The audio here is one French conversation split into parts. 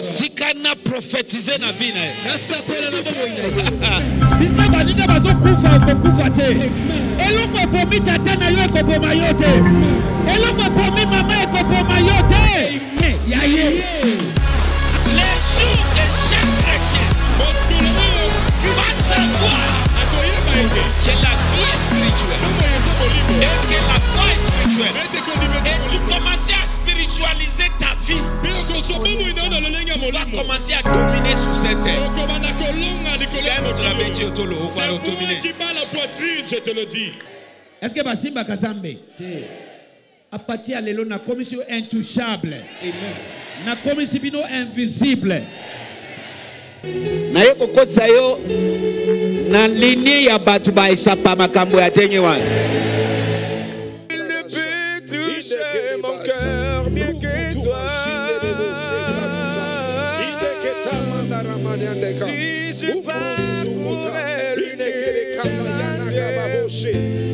Tikana prophétiser na vie na. Biska baninga bazo kufa ko kufa te. Eloko pomi tata na yo ko poma yo te. Eloko pomi mama ko poma yo te. Ya ye. Les jours de chaque chrétien va savoir que la vie est spirituelle et que la foi est spirituelle. Et tu commences à spiritualiser ta vie. Tu vas commencer à dominer sur cette terre. Je te le dis. Est-ce que Basimba Kazambe à partir de la commission intouchable, la commission invisible. Na yoko kotsa yo na ligne ya batu ba isapa makambo ya tenye wana. Il ne peut toucher mon cœur mieux que toi. Si je parcourais l'univers entier,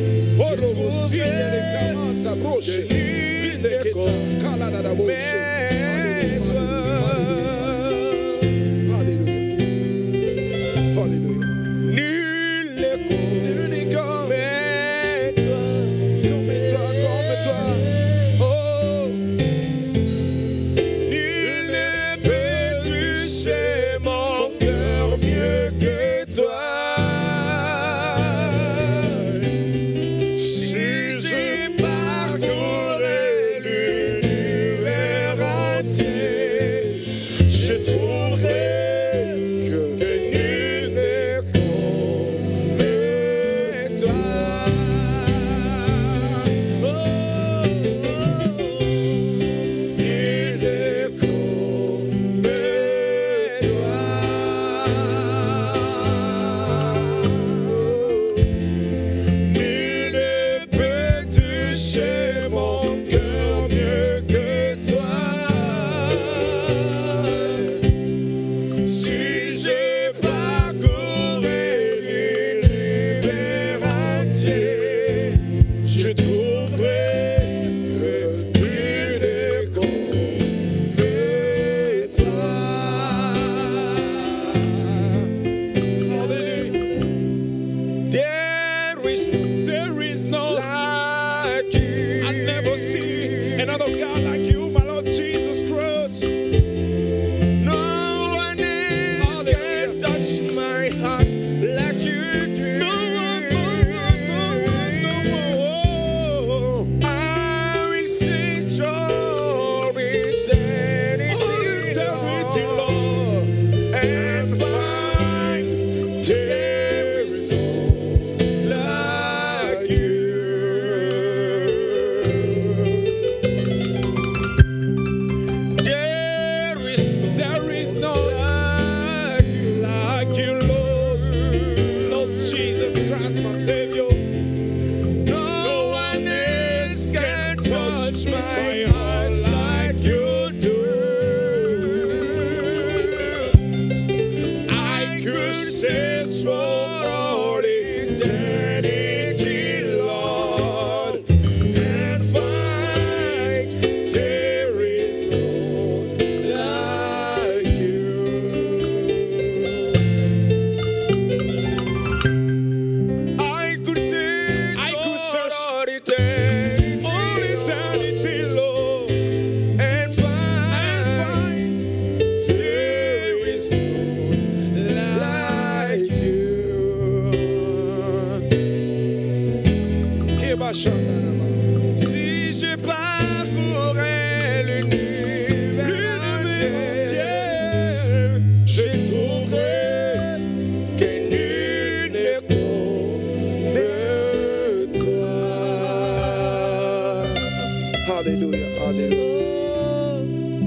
si je parcourais l'univers entier, je trouverais que nul n'est comme toi. Alléluia, alléluia,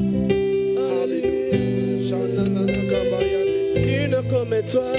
alléluia. Nul n'est comme toi.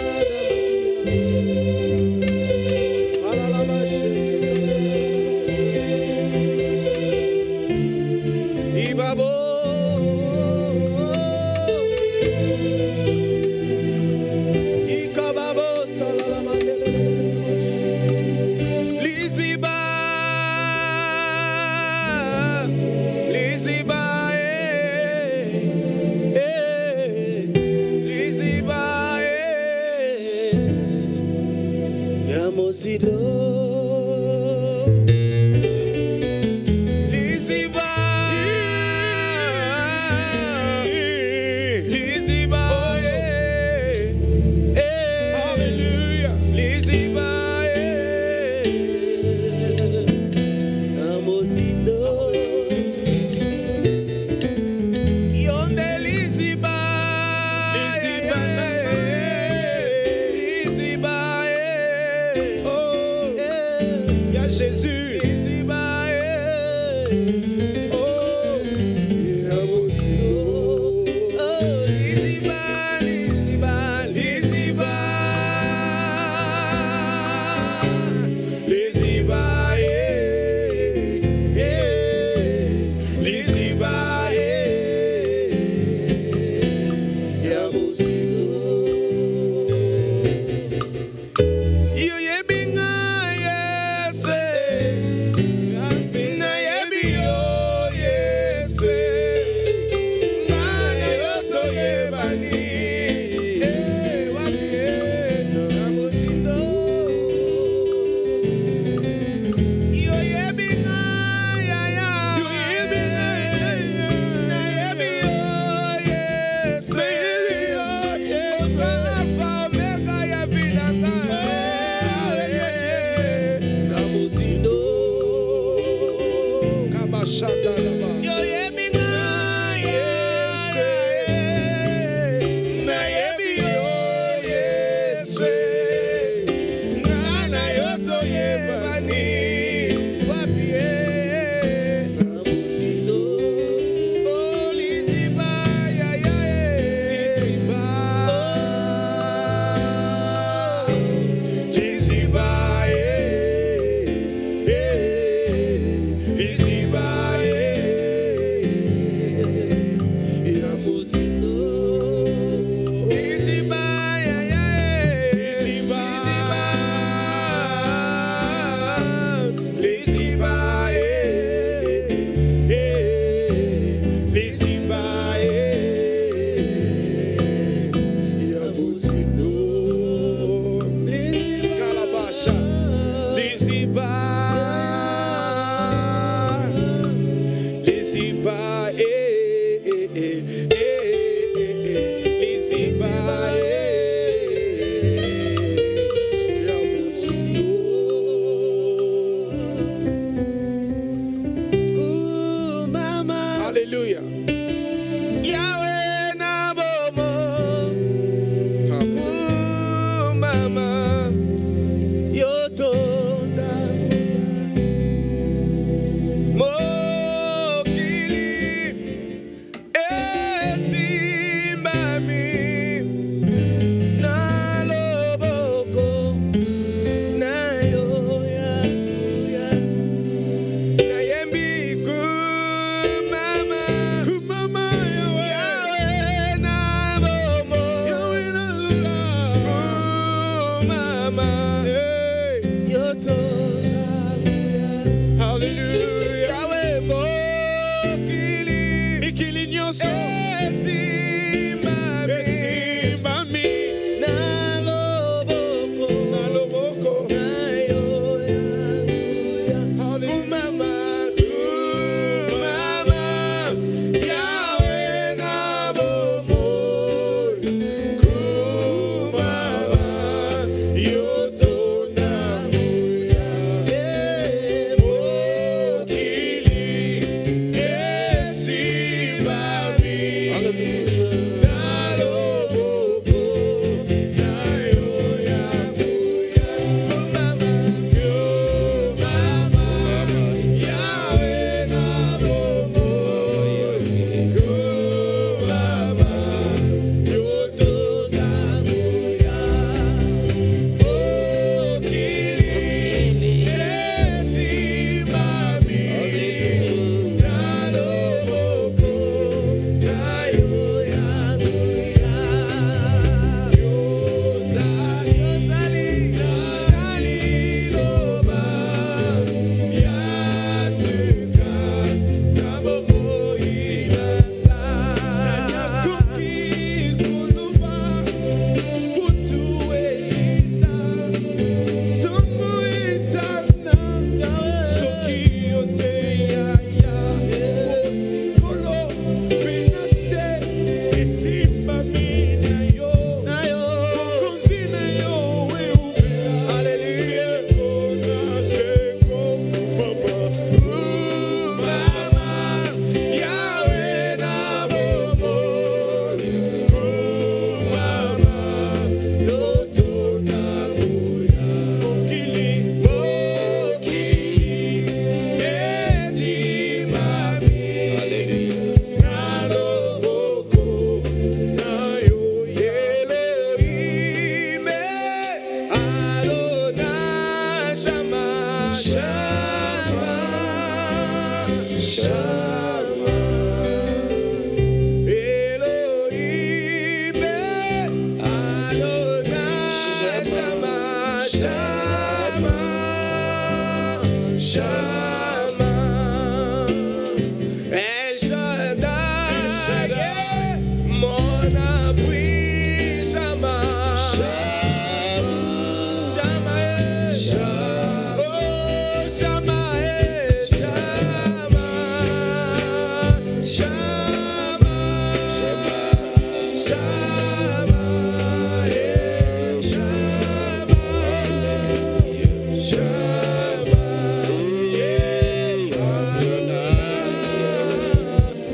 Hallelujah.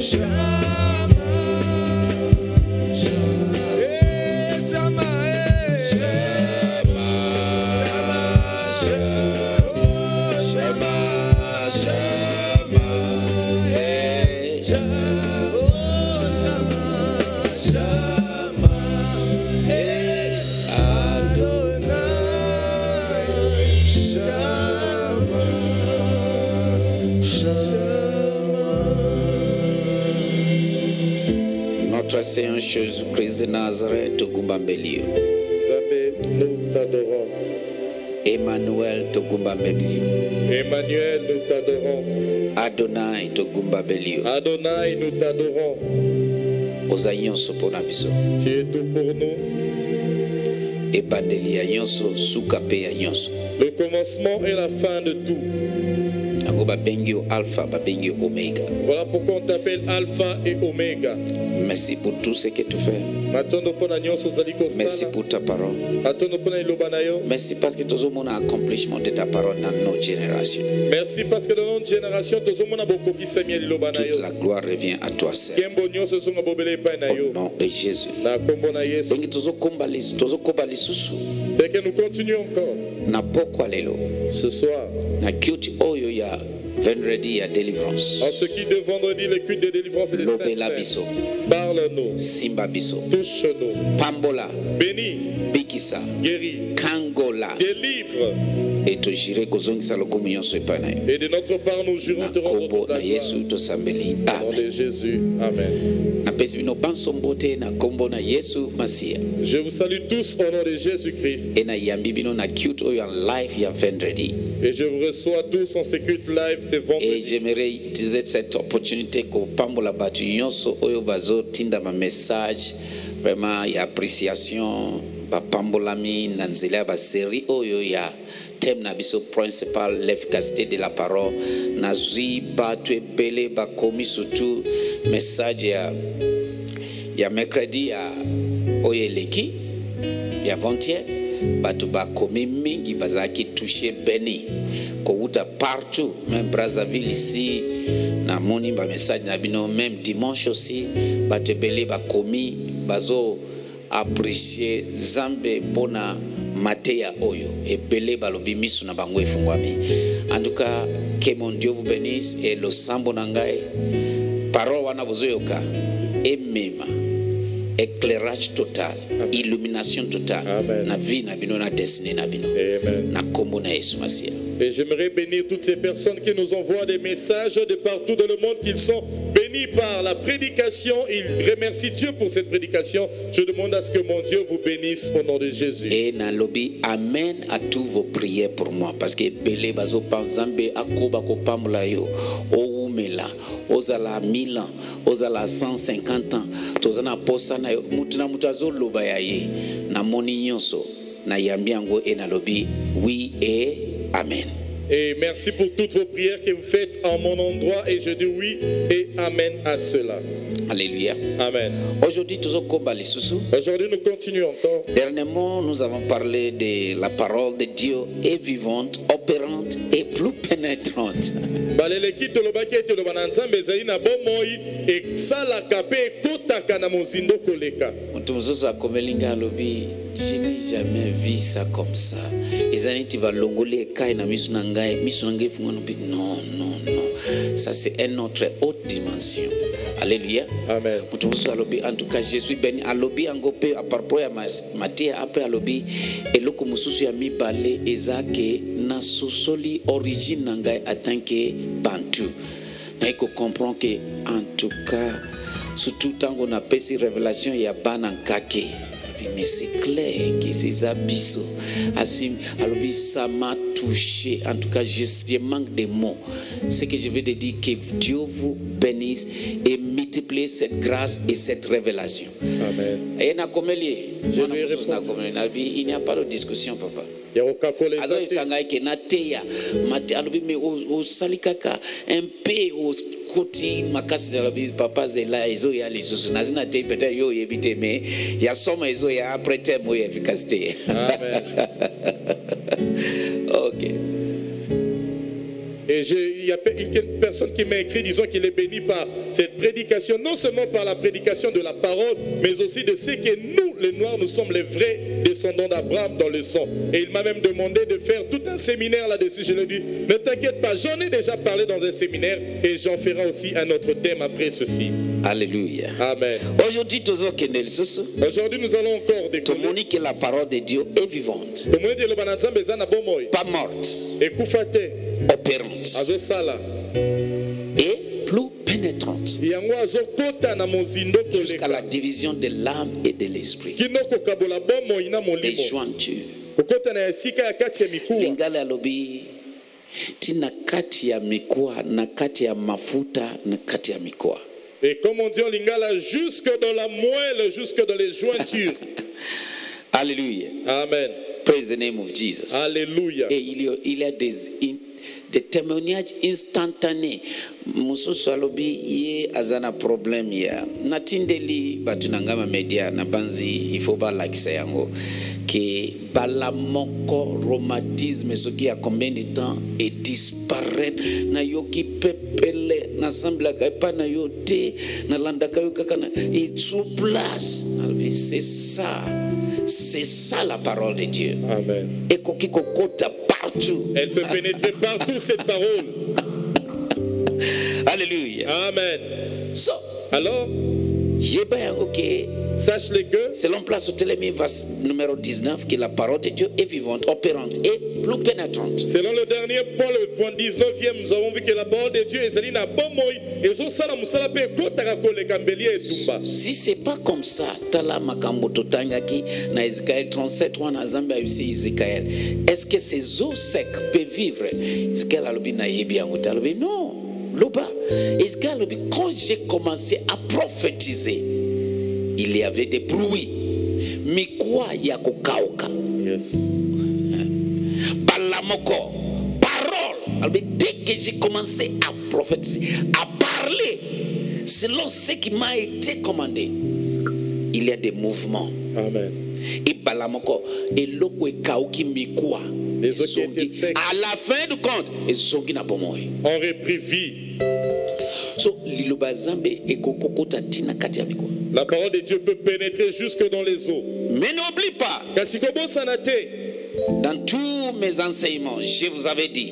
Seigneur Jésus-Christ de Nazareth, Togumbambelio. Nous t'adorons. Emmanuel, Togumbambelio. Emmanuel, nous t'adorons. Adonai, Togumbambelio. Adonai, nous t'adorons. Ozayon Soponabiso. Tu es tout pour nous. Ebandelia Yonso, Sukape Yonso. Le commencement et la fin de tout. Bengio Alpha, Bengio Omega. Voilà pourquoi on t'appelle Alpha et Omega. Merci pour tout ce que tu fais. Merci pour ta parole. Merci parce que tu as mon accomplissement de ta parole dans nos générations. Merci parce que dans notre génération, toute la gloire revient à toi seul. Au nom de Jésus. Dès que nous continuons encore. Ce soir. Vendredi à délivrance. En ce qui de vendredi, le culte de délivrance et de saints. Parle-nous. Simba biso. Touche-nous. Pambola. Bénis. Bikisa. Guéris. Kangola. Délivre. Et te jure kozongisa le communion sur panay. Et de notre part, nous jurons te rendre toute la gloire. Au nom de Jésus. Amen. Je vous salue tous au nom de Jésus-Christ. Et je vous reçois tous en Secret Live ce vendredi. Et j'aimerais utiliser cette opportunité pour pambola batu nyonso oyo bazo tinda ma message vraiment ya appréciation ba pambolami na nzela ba série oyo ya thème na biso principal l'efficacité de la parole na zui batu ebele ba komi surtout message ya mercredi ya oyo eleki ya avant-hier batu ba komi mingi bazaki touché béni kouta partout même Brazzaville ici na moni ba message na bino même dimanche aussi batu ebele ba komi bazo apprécier Zambe pona mateya oyo ebele balobi misu na bango efungwami. En tout cas, que mon Dieu vous bénisse et le sambo nangai parole wana bozoyoka emema éclairage total. Amen. Illumination totale. Amen. Na vie na bino na destinée na bino. Amen. Na kombo na Yesu Masia. Et j'aimerais bénir toutes ces personnes qui nous envoient des messages de partout dans le monde, qu'ils sont bénis par la prédication. Ils remercient Dieu pour cette prédication. Je demande à ce que mon Dieu vous bénisse au nom de Jésus. Et na lobi amen à tous vos prières pour moi parce que belé bazo panzambe akoba ko pamula yo o umela ozala 1000 ans ozala 150 ans tozana posa na mutuna mutazo loba yaye na moni nyonso na yambiango et na lobi oui et amen. Et merci pour toutes vos prières que vous faites en mon endroit et je dis oui et amen à cela. Alléluia. Amen. Aujourd'hui, nous continuons encore. Dernièrement, nous avons parlé de la parole de Dieu est vivante, opérante et plus pénétrante. Je n'ai jamais vu ça comme ça. Non. Ça c'est une autre haute dimension. Alléluia. Amen. En tout cas, je suis béni. Alobi angope à propos ya Matthieu après alobi eloko mususu ya mibale ezake na sosoli origine nangai atanke bantu. Na iko comprend que en tout cas surtout tango na pesi révélation ya banankake. Mais c'est clair que ces abysses, alors ça m'a touché. En tout cas, je manque de mots. Ce que je veux te dire, que Dieu vous bénisse et multiplie cette grâce et cette révélation. Amen. Et je lui réponds. Il n'y a pas de discussion, papa. Alors, il s'engage un peu kuti makasi de la bise papa zela ezo ya lisusu nazina te peut-être yo yebite mais ya soma ezo ya après terme yo efficacité. Amen. OK. Et il y a une personne qui m'a écrit disant qu'il est béni par cette prédication, non seulement par la prédication de la parole, mais aussi de ce que nous, les Noirs, nous sommes les vrais descendants d'Abraham dans le sang. Et il m'a même demandé de faire tout un séminaire là-dessus. Je lui ai dit, ne t'inquiète pas, j'en ai déjà parlé dans un séminaire et j'en ferai aussi un autre thème après ceci. Alléluia. Amen. Aujourd'hui, nous allons encore découvrir que la parole de Dieu est vivante, pas morte, opérante et plus pénétrante jusqu'à la division de l'âme et de l'esprit. Et jointure. Lingala alobi tina kati ya mikoa na kati ya mafuta na kati ya mikoa. Et comme on dit en lingala, jusque dans la moelle, jusque dans les jointures. Alléluia. Amen. Praise the name of Jesus. Alléluia. Et il y a des témoignages instantanés. Mususu alobi ye azana problème ya. Natindeli batunangama media na banzi ifoba lakisa yango que balamoko rhumatisme ce qui a combien de temps et disparaître na yoki pepele na sambla kaipa na yote na landa kayo kakana et sous place. C'est ça la parole de Dieu. Amen. Et koki kokota partout. Elle peut pénétrer partout cette parole. Alléluia. Amen. So, alors, sache-le que selon Place Otelemi, verset numéro 19, que la parole de Dieu est vivante, opérante et plus pénétrante. Selon le dernier point, le point 19e, nous avons vu que la parole de Dieu est salina bomoi et sala musala pe kotaka kolekambeli et tumba. Si c'est pas comme ça, tala makambo totangaki na Ezekiel 37 wana Zambia yusi Ezekiel. Est-ce que ces eaux secs peuvent vivre? Ezekiel alobi na yebi yango talobi non. Loba, quand j'ai commencé à prophétiser, il y avait des bruits. Mais quoi yako kauka? Yes. Balamoko, parole. Dès que j'ai commencé à prophétiser, à parler, selon ce qui m'a été commandé, il y a des mouvements. Amen. Et balamoko, et loko e kauki mikwa. À la fin du compte, on reprit vie. La parole de Dieu peut pénétrer jusque dans les eaux. Mais n'oublie pas, dans tous mes enseignements, je vous avais dit,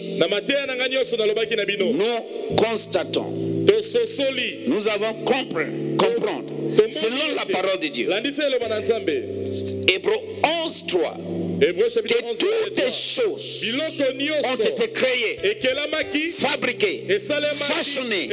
nous constatons, nous avons comprendre selon la parole de Dieu. Hébreux 11:3. Que toutes les choses ont été créées, fabriquées, façonnées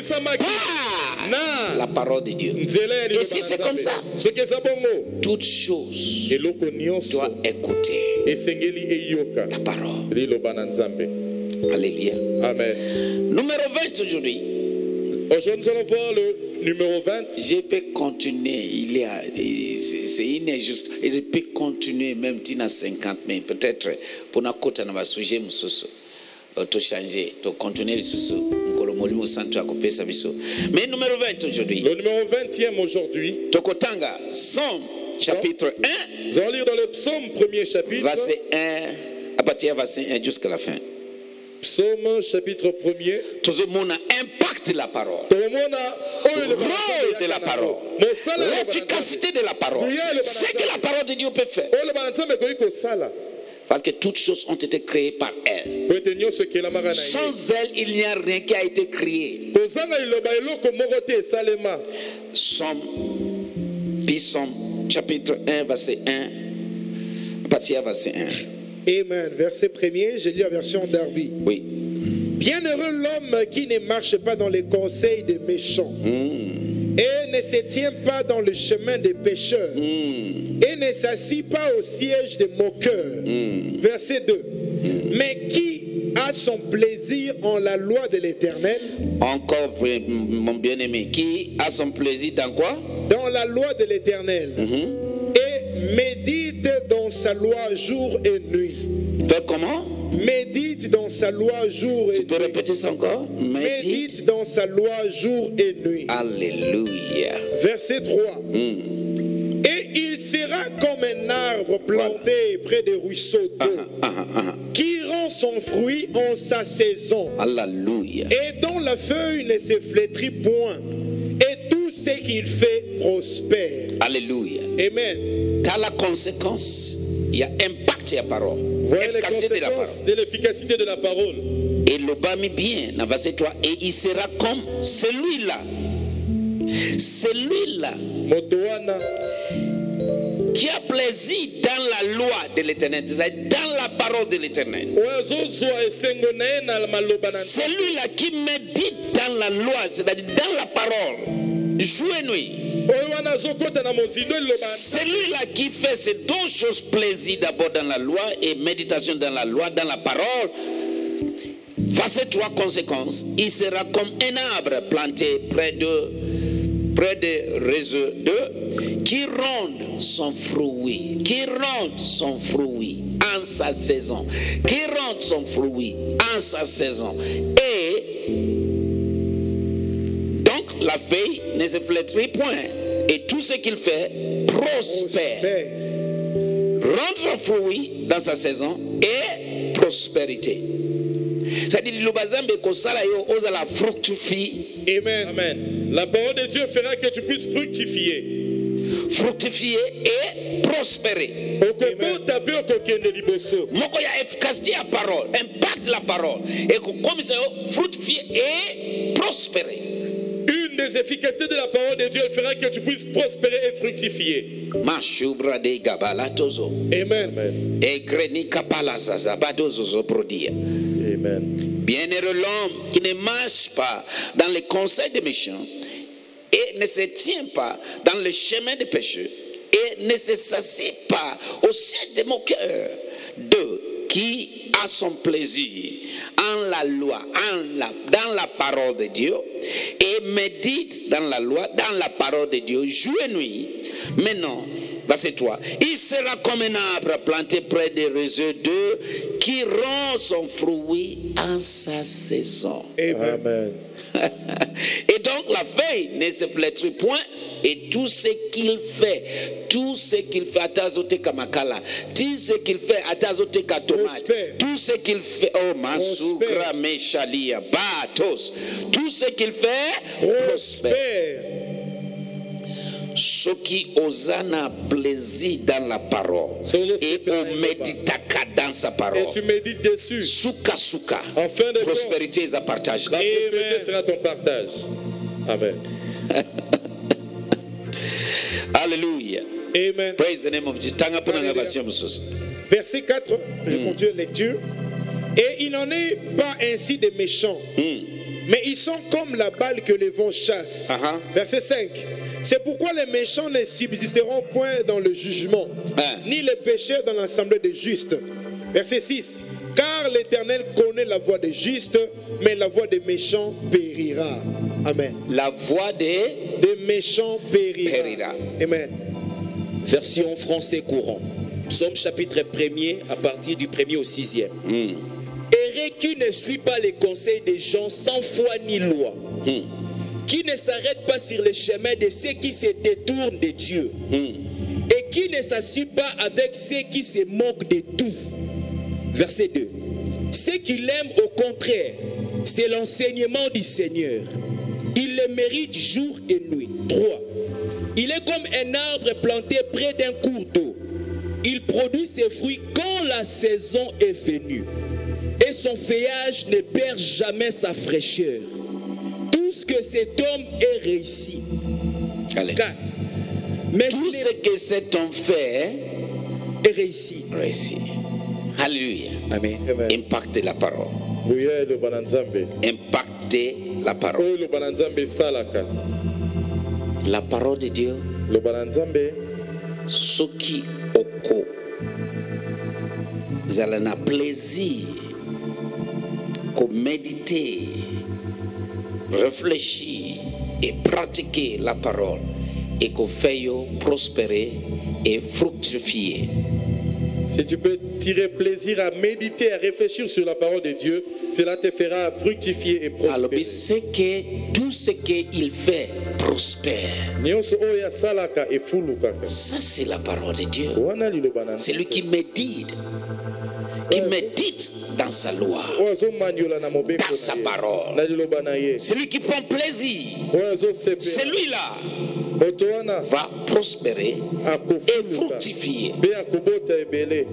par la parole de Dieu. Et si c'est comme ça, toutes choses doivent écouter la parole. Alléluia. Amen. Numéro 20 aujourd'hui. Aujourd'hui, nous allons voir le numéro 20. Je peux continuer, c'est injuste. Et je peux continuer même à 50, mais peut-être pour nous côté dans sujet mususu, to changer, to continuer le susu, ngolomolimu santo akopesa biso. Mais numéro 20 aujourd'hui. Le numéro 20e aujourd'hui. Tokotanga Psaume chapitre 1. Nous allons lire dans le Psaume premier chapitre. Verset 1 à partir du verset 1 jusqu'à la fin. Psaume chapitre 1er. Tout le monde impacte la parole. Le rôle de la parole. L'efficacité de la parole. C'est que la parole de Dieu peut faire. Parce que toutes choses ont été créées par elle. Sans elle, il n'y a rien qui a été créé. Psaume chapitre 1, verset 1. À partir du verset 1. Amen. Verset 1er, j'ai lu la version Darby. Oui. Bienheureux l'homme qui ne marche pas dans les conseils des méchants et ne se tient pas dans le chemin des pécheurs et ne s'assit pas au siège des moqueurs. Verset 2. Mais qui a son plaisir en la loi de l'Éternel? Encore, mon bien-aimé, qui a son plaisir dans quoi? Dans la loi de l'Éternel. Et médite dans sa loi jour et nuit. Fais comment? Médite dans sa loi jour et nuit. Tu peux répéter ça encore? Médite dans sa loi jour et nuit. Alléluia. Verset 3. Et il sera comme un arbre planté près des ruisseaux d'eau, qui rend son fruit en sa saison. Alléluia. Et dont la feuille ne se flétrit point. Et tout ce qu'il fait prospère. Alléluia. Amen. T'as la conséquence. Il y a impact, il y a parole. Voilà les Efficacité de la parole. conséquences de l'efficacité de la parole. Et le bas mis bien, dans verset 3, et il sera comme celui-là. Celui-là Motoana, qui a plaisir dans la loi de l'éternel, c'est-à-dire dans la parole de l'éternel. oazozwa esengo na ye na maloba na Nzambe. Celui-là qui médite dans la loi, c'est-à-dire dans la parole, jour et nuit. Oyo wana azokota na mozindo eloba na Celui-là qui fait ces deux choses, plaisir d'abord dans la loi et méditation dans la loi, dans la parole, verset 3, conséquences, il sera comme un arbre planté près des réseaux d'eau, qui rend son fruit, en sa saison, et donc la feuille ne se flétrit point, et tout ce qu'il fait prospère. Rendre fruit dans sa saison et prospérité. C'est-à-dire que la fructifie. Amen. Amen. La parole de Dieu fera que tu puisses fructifier. Fructifier et prospérer. Okobota pe okokende liboso. Moko ya efficacité à parole, impact la parole. Et comme ça, fructifier et prospérer. Une des efficacités de la parole de Dieu, elle fera que tu puisses prospérer et fructifier. Mashubra de gabalatozo. Amen. Et greni kapala zazabadozo prodia. Amen. Bienheureux l'homme qui ne marche pas dans les conseils des méchants et ne se tient pas dans le chemin des pécheurs et ne se s'assied pas au sein de moqueurs, de qui a son plaisir en la loi, dans la parole de Dieu, et médite dans la loi, dans la parole de Dieu, jour et nuit. Maintenant, verset 3, il sera comme un arbre planté près des réseaux d'eau qui rend son fruit en sa saison. Amen. Et donc la feuille ne se flétrit point, et tout ce qu'il fait, atazote kamakala, tout ce qu'il fait, atazote katomate, tout ce qu'il fait, oh masugra meshalia, batos, tout ce qu'il fait, prospère. Ce qui osana plaisir dans la parole et on méditaka dans sa parole. Et tu médites dessus. Suka suka. En fin de prospérité est à partage. La prospérité sera ton partage. Amen. Alléluia. Amen. Praise the name of Jesus. Verset 4, je continue la lecture. Et il n'en est pas ainsi des méchants, mais ils sont comme la balle que les vents chassent. Verset 5. C'est pourquoi les méchants ne subsisteront point dans le jugement, ni les pécheurs dans l'assemblée des justes. Verset 6. Car l'Éternel connaît la voie des justes, mais la voie des méchants périra. Amen. La voie des méchants périra. Amen. Version français courant. Psaume chapitre 1er à partir du 1er au 6e. Errez qui ne suit pas les conseils des gens sans foi ni loi. Qui ne s'arrête pas sur le chemin de ceux qui se détournent de Dieu. Et qui ne s'assied pas avec ceux qui se moquent de tout. Verset 2. Ceux qui l'aiment au contraire, c'est l'enseignement du Seigneur. Il le mérite jour et nuit. 3. Il est comme un arbre planté près d'un cours d'eau. Il produit ses fruits quand la saison est venue. Et son feuillage ne perd jamais sa fraîcheur. Tout ce que cet homme est réussi. 4. Mais tout ce que cet homme fait est réussi. Alléluia. Amen. Impactez la parole. Impactez la parole. La parole de Dieu. Ce qui oko zalana plaisir qu'on méditer, réfléchir et pratiquer la parole et qu'on fait prospérer et fructifier. Si tu peux tirer plaisir à méditer, à réfléchir sur la parole de Dieu, cela te fera fructifier et prospérer. Alors, c'est que tout ce qu'il fait prospère. nyonso oyo asalaka efulukaka. Ça, c'est la parole de Dieu. Wana liloba na C'est lui qui médite dans sa loi, oyo azomaniola na mobeko dans sa na ye, parole. na liloba na ye, C'est lui qui prend plaisir. oyo azosepela. Celui-là moto wana va prospérer et akofuluka fructifier. mpe akobota ebele.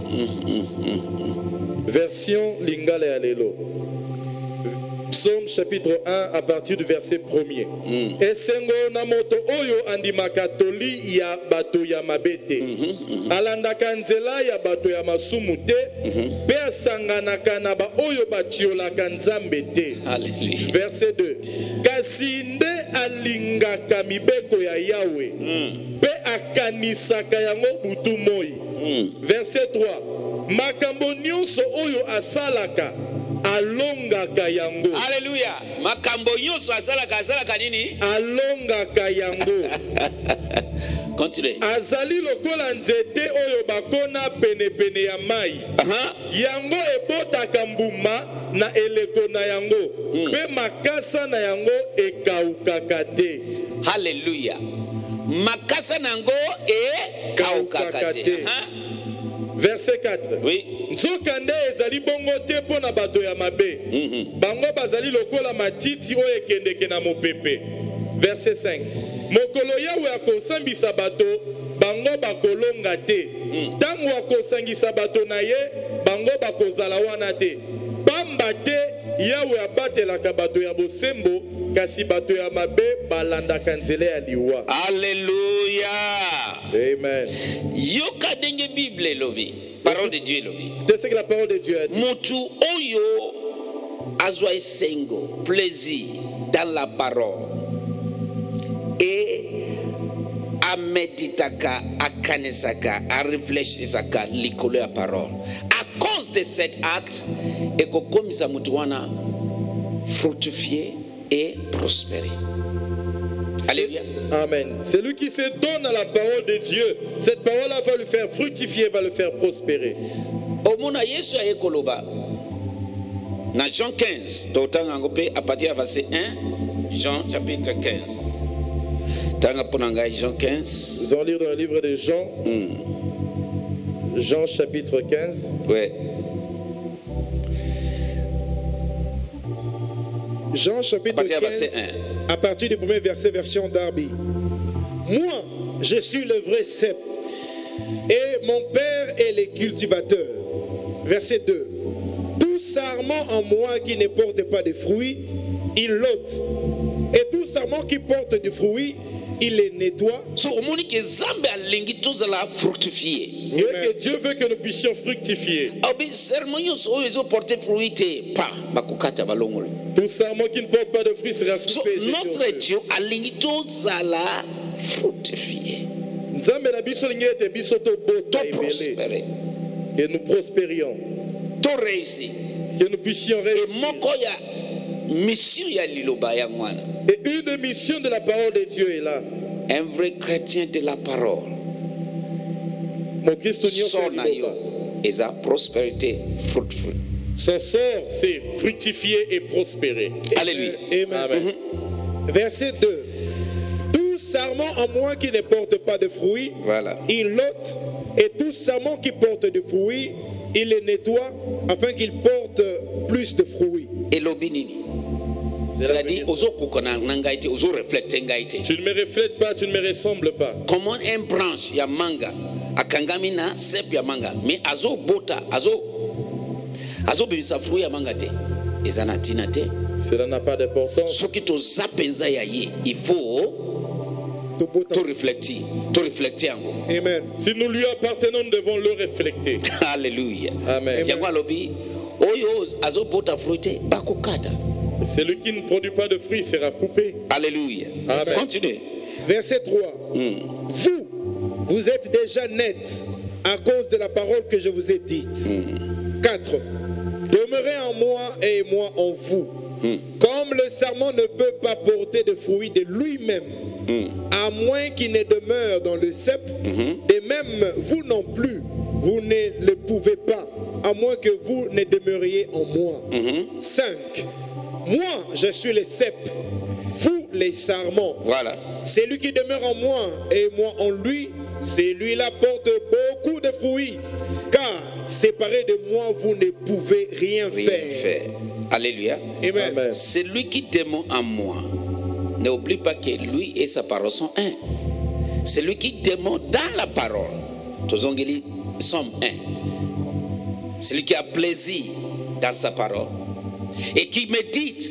Version lingala ya lelo. Psaume chapitre 1 à partir du verset 1er. Esengo na moto oyo andimaka toli ya bato ya mabete. Alandaka nzela ya bato ya masumu te. Pe asanganaka na ba oyo batiolaka nzambe te. Alléluia. Verset 2. Kasi nde alingaka mibeko ya Yawe. Pe akanisaka yango butu moi. Verset 3. Makambo nyonso oyo asalaka alongaka yango. Alléluia. Makambo nyonso asalaka nini? Alongaka yango. Continue. Azali lokola nzete oyo bakona pene ya mai. Yango ebotaka mbuma na eleko na yango. Pe makasa na yango ekaukaka te. Alléluia. Makasa na yango ekaukaka te. Verset 4. Oui. Nzoka nde ezali bongo te mpo na bato ya mabe. Bango bazali lokola matiti oyo ekendeke na mopepe. Verset 5. Mokolo Yawe akosambisa bato, bango bakolonga te. Tango akosangisa bato na ye, bango bakozala wana te. Pamba te Yawe abatelaka bato ya bosembo, kasi bato ya mabe balandaka nzela ya liwa. Alléluia. Amen. Yoka denge Bible lobi. Parole de Dieu lobi. C'est ce que la parole de Dieu a dit. Mutu oyo azwa esengo, plaisir dans la parole. Et ameditaka, akanesaka, arefleshisaka likolo ya parole. À cause de cet acte, ekokomisa mutu wana fructifier et prospérer. Alléluia. Amen. Celui qui se donne à la parole de Dieu, cette parole-là va le faire fructifier, va le faire prospérer. Omona Yesu aye koloba. Dans Jean 15, à partir du verset 1, Jean chapitre 15. Jean 15. Nous allons lire dans le livre de Jean, Jean chapitre 15. Ouais. Jean chapitre 15, à partir du premier verset, version Darby. Moi, je suis le vrai cep, et mon père est le cultivateur. Verset 2. Tout sarment en moi qui ne porte pas de fruits, il l'ôte. Et tout sarment qui porte du fruit, il les nettoie. So, que Zambe alingi tozala fructifier. Que Dieu veut que nous puissions fructifier. Obi sermonios oyo porter fruit te pa bakukata balongolo. Tout sarment qui ne porte pas de fruits sera So, coupé. notre Dieu alingi tozala fructifier. Nzambe na biso lingi ete biso to bota ebele. Prospérer. Que nous prospérions. To réussir. Que nous puissions Et réussir. moko ya mission ya liloba ya mwana. Et une des missions de la parole de Dieu est là. Un vrai chrétien de la parole. Mon Christ Son nayo est la prospérité fruitful. son sort, c'est fructifier et prospérer. Alléluia. Amen. Verset 2. Tout sarment en moi qui ne porte pas de fruits, Voilà. il l'ôte. Et tout sarment qui porte du fruit, il les nettoie afin qu'il porte plus de fruits. Et l'obinini. C'est-à-dire, ozo kokona nangaite, ozo reflecte ngaite. Tu ne me reflètes pas, tu ne me ressembles pas. Comment un branche ya manga, akangamina sep ya manga, mais azo bota, azo bibisa fruit ya manga te. Ezana tina te. Cela n'a pas d'importance. Soki to zapenza ya ye, il faut to reflecter yango. Amen. Si nous lui appartenons, nous devons le refléter. Alléluia. Amen. Yango alobi, oyo azo bota fruit te, bakokata. Celui qui ne produit pas de fruits sera coupé. Alléluia. Amen. Continuez. Verset 3. Vous êtes déjà nets à cause de la parole que je vous ai dite. 4. Demeurez en moi et moi en vous. Comme le sarment ne peut pas porter de fruits de lui-même, à moins qu'il ne demeure dans le cep, et même vous non plus, vous ne le pouvez pas, à moins que vous ne demeuriez en moi. 5. Moi, je suis le cep, vous les sarments. Voilà. Celui qui demeure en moi et moi en lui, celui-là porte beaucoup de fruits. Car séparé de moi, vous ne pouvez rien faire. Alléluia. Amen. Amen. Celui qui demeure en moi, n'oublie pas que lui et sa parole sont un. Celui qui demeure dans la parole, tous sommes un. Celui qui a plaisir dans sa parole et qui médite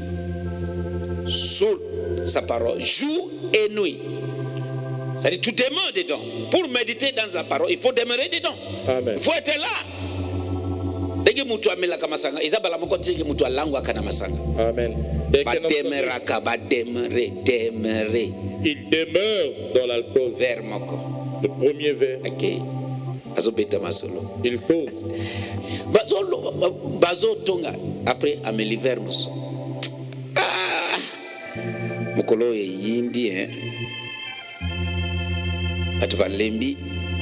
sur sa parole jour et nuit. C'est-à-dire tu demeures dedans. Pour méditer dans la parole, il faut demeurer dedans. Amen. Il faut être là. Dès mutu amela kama sanga izabala moko tiki mutu alangwa kana masanga. Amen. Ba demeraka ba demeurer. Il demeure dans l'alcool. Vers moko. Le premier verre. OK. Azobeta masolo. Il cause. Bazo tonga après ameli vermus. Ah. Mokolo yindi Batu balembi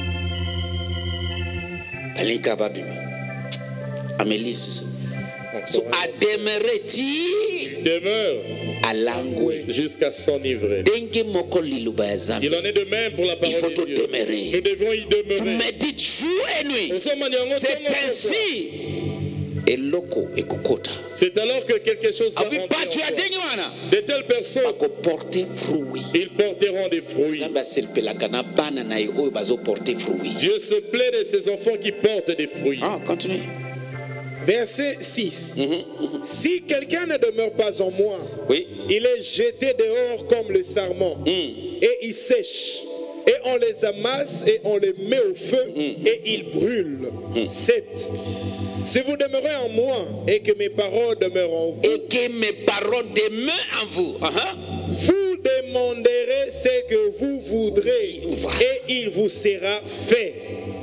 balinka babima ameli susu so ademereti Il demeure alangwe jusqu'à s'enivrer. dengue moko liluba ya zambi. Il en est de même pour la Il faut parole de te Dieu. demeurer. Nous devons y Tu demeurer. médites jour et nuit. C'est ainsi eloko ekokota. C'est alors que quelque chose va Abi rentrer batu en ya toi. dengi wana De telles personnes, bakoporte fruit. ils porteront des fruits. Zambi aselipelaka na bana na ye oyo bazoporte fruit. Dieu se plaît de ses enfants qui portent des fruits. Ah, continue. Verset 6. Si quelqu'un ne demeure pas en moi, Oui. il est jeté dehors comme le sarment, et il sèche. Et on les amasse et on les met au feu et ils brûlent. 7. Si vous demeurez en moi et que mes paroles demeurent en vous, Et que mes paroles demeurent en vous. vous demanderez ce que vous voudrez et il vous sera fait.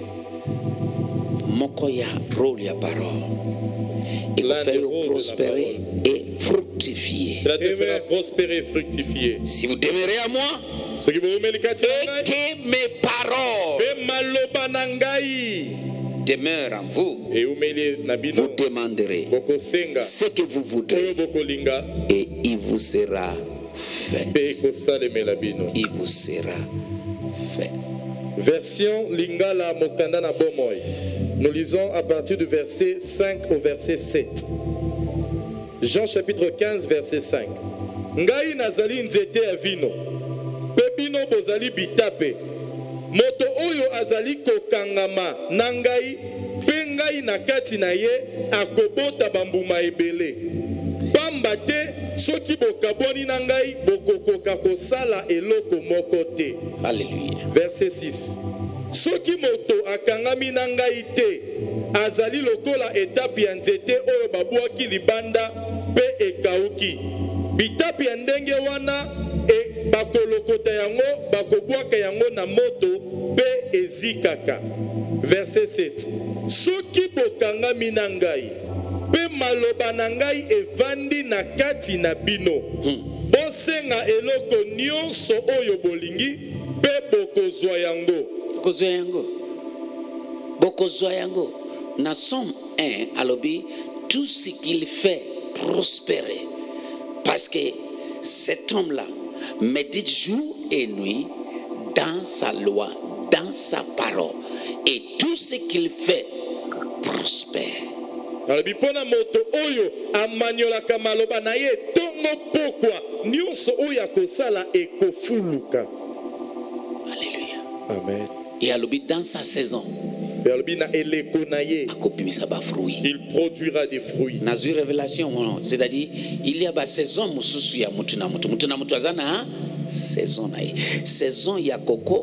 Moko ya rôle ya parole. Et L'un vous des faire rôles de la prospérer et fructifier. Cela te fera prospérer et fructifier. Si vous demeurez à moi Ce qui vous met le quartier, et que mes paroles et maloba nangai. demeurent en vous, Et umeli nabino. vous demanderez Boko senga. ce que vous Oyo voudrez boko linga. et il vous sera fait. Pe eko saleme labino. Il vous sera fait. Version Lingala Mokanda na Bomoy. Nous lisons à partir du verset 5 au verset 7. Jean chapitre 15 verset 5. Ngai nazali nzete ya vino. Pe bino bozali bitape. Moto oyo azali kokangama na ngai, pe ngai na kati na ye akobota bambuma ebele. Pamba te soki bokaboni na ngai bokokoka kosala eloko moko te. Alléluia. Verset 6. Soki moto akangami na ngai te, azali lokola etape ya nzete oyo babwaki libanda pe ekauki. Bitape ya ndenge wana bakolokota yango, bakobwaka yango na moto pe ezikaka. Verset 7. Soki bokangami na ngai, pe maloba na ngai evandi na kati na bino. Bosenga eloko nyonso oyo bolingi pe bokozwa yango. Bokozwa yango. Bokozwa yango. Na Somme 1, alobi, tout ce qu'il fait prospérer. Parce que cet homme-là médite jour et nuit dans sa loi, dans sa parole. Et tout ce qu'il fait prospère. Alobi pona moto oyo amanyolaka maloba na ye tongo pokwa nyonso oyo akosala ekofuluka. Alléluia. Amen. Et alobi dans sa saison, Alobi na eleko na ye, akopimisa ba fruit. il produira des fruits. Dans une révélation, c'est-à-dire il y a ba saison mususu ya mutu na mutu. Mutu na mutu azana saison na ye. Saison ya coco,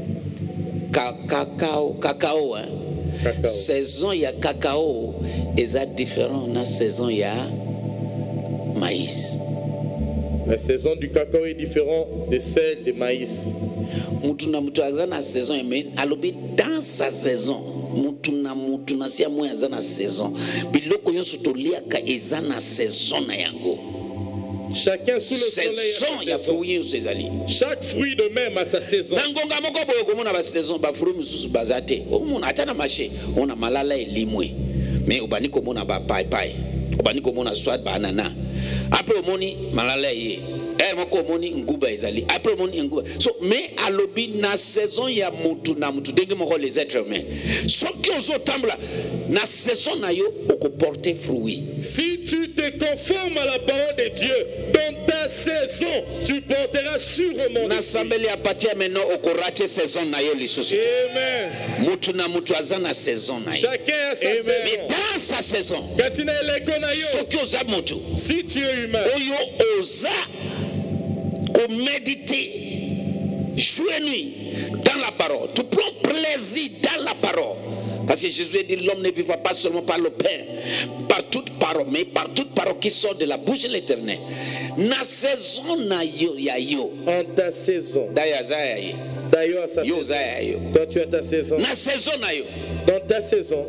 cacao, hein. Cacao. Saison ya cacao est différent na saison ya maïs. La saison du cacao est différente de celle du maïs. Mutu na mutu azana saison mais alobi dans sa saison. Mutu na sia moya azana saison. Biloko nyonso toliaka ezana saison na yango. Chacun sous le soleil Saison a sa ya saison. fruit ezali. Chaque fruit de même a sa saison. Nangonga moko boyo komona ba saison ba fruit mususu bazate. Omona atana marché, ona malala elimwe. Mais obani komona ba pai. Obani komona soit ba anana. Après omoni malala ye. moko moni nguba ezali après moni nguba so mais alobi na saison ya mutu na mutu ndenge moko les êtres humains soki ozotambula na saison na yo okoporter fruit. Si tu te conformes à la parole de Dieu dans ta saison, tu porteras sûrement na des fruits. sambeli apatia meno okorate saison na yo lisusu. Amen. Mutu na mutu azana saison na yo. Chacun a sa Mais saison. dans sa saison Katina eleko na yo. soki oza mutu Si tu es humain, oyo oza ko méditer jour et nuit dans la parole, tu prends plaisir dans la parole, parce que Jésus a dit l'homme ne vivra pas seulement par le pain, par toute parole, mais par toute parole qui sort de la bouche de l'Éternel. Na saison na yo ya yo en ta saison, daya zaya ye d'ailleurs à sa yo saison, zaya yo toi tu as ta saison. na saison na yo Dans ta saison,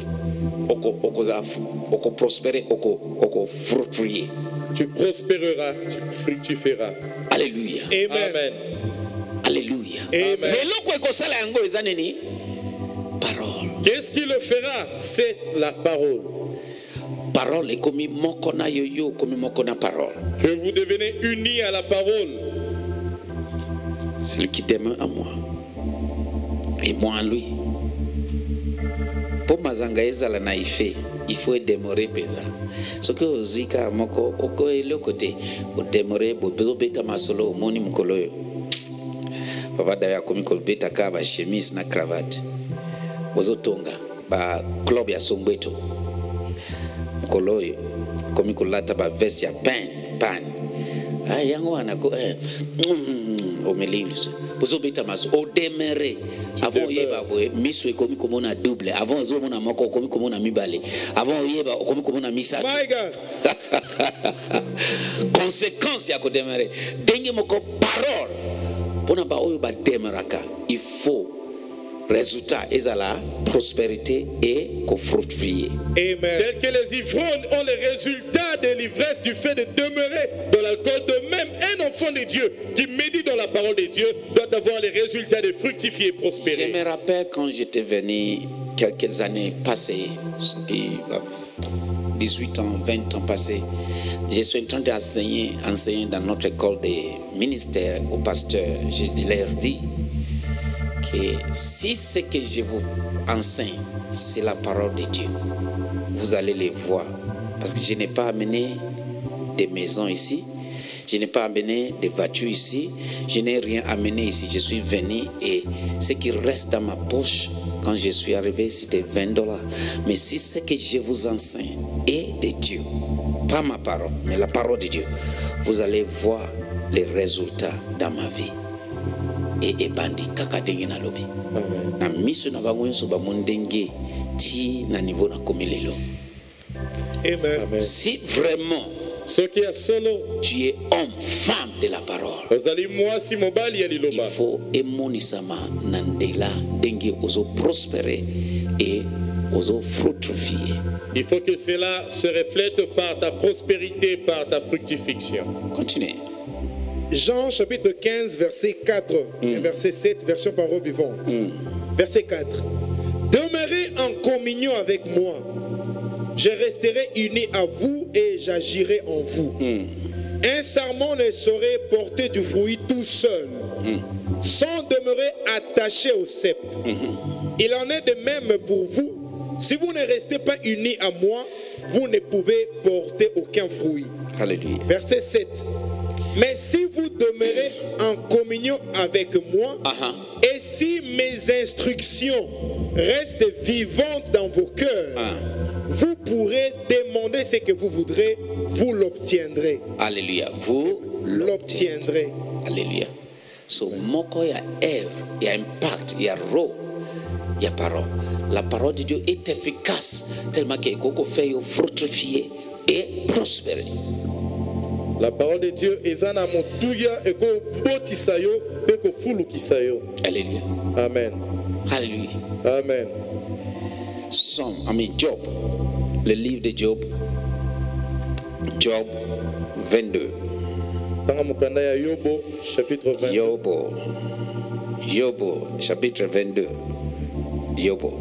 oko prospérer oko fructifier. tu prospéreras, tu fructifieras. Alléluia. Amen. Amen. Alléluia. Amen. Mais loko ekosala yango eza nini? Parole. Qu'est-ce qui le fera? C'est la parole. Parole ekomi moko na yo komi moko na parole. Que vous devenez unis à la parole. Celui qui demeure en moi et moi en lui. Pour mazanga ezala na ife, il faut demeurer pesa. Ce que ozika moko oko le côté o demeurer bozo beta masolo moni mukolo yo. Papa daya komi ko beta ka ba chemise na cravate. Bozo tonga ba club ya Sombweto. Mukolo yo komi ko lata ba veste ya pan. Yango wana ko omelilus bozo beta maso o demeurer avant yeba boye miso ekomi komona double avant zo mona moko komi komona mibale avant yeba komi komona misatu. My God. Conséquence ya ko demeurer denge moko parole pona ba oyo ba demeraka il faut résultat ezala prospérité et ko fructifier. Amen. Tel que les ivrognes ont les résultats de l'ivresse du fait de demeurer dans l'alcool, de même un enfant de Dieu qui médite dans la parole de Dieu doit avoir les résultats de fructifier et Je prospérer. me rappelle quand j'étais venu quelques années passées, 18 ans, 20 ans passés, je suis en train d'enseigner dans notre école des ministères aux pasteurs. Je leur dis que si ce que je vous enseigne, c'est la parole de Dieu, vous allez les voir. Parce que je n'ai pas amené des maisons ici, je n'ai pas amené des voitures ici, je n'ai rien amené ici. Je suis venu et ce qui reste dans ma poche, quand je suis arrivé, c'était $20. Mais si ce que je vous enseigne est de Dieu, pas ma parole, mais la parole de Dieu, vous allez voir les résultats dans ma vie. Et bandi kaka denge na lobi. Na miso na bango nyonso ba mondenge ti na niveau na komilelo. Amen. Amen. Si vraiment Ce qui est solo, tu es homme, femme de la parole, ozali mwasi mobali ya il liloba. faut emonisama na ndela ndenge ozo prospérer et ozo fructifier. Il faut que cela se reflète par ta prospérité, par ta fructification. Continuez. Jean chapitre 15, verset 4 et verset 7, version parole vivante. Verset 4. Demeurez en communion avec moi. Je resterai uni à vous et j'agirai en vous. Un sarment ne saurait porter du fruit tout seul, sans demeurer attaché au cep. Il en est de même pour vous. Si vous ne restez pas unis à moi, vous ne pouvez porter aucun fruit. Alléluia. Verset 7. Mais si vous demeurez en communion avec moi, et si mes instructions restent vivantes dans vos cœurs, vous pourrez demander ce que vous voudrez, vous l'obtiendrez. Alléluia. Vous L'obtiendrez. Alléluia. So moko ya œuvre, il y a impact, il y a rôle, il y a parole. La parole de Dieu est efficace tellement qu'elle fait fructifier et prospérer. La parole de Dieu ezana motuya eko botisa yo pe ko fulukisa yo. Alléluia. Amen. Alléluia. Amen. Job. Le livre de Job. Job 22. Tanga mukanda ya Yobo chapitre 20. Yobo chapitre 22. Yobo.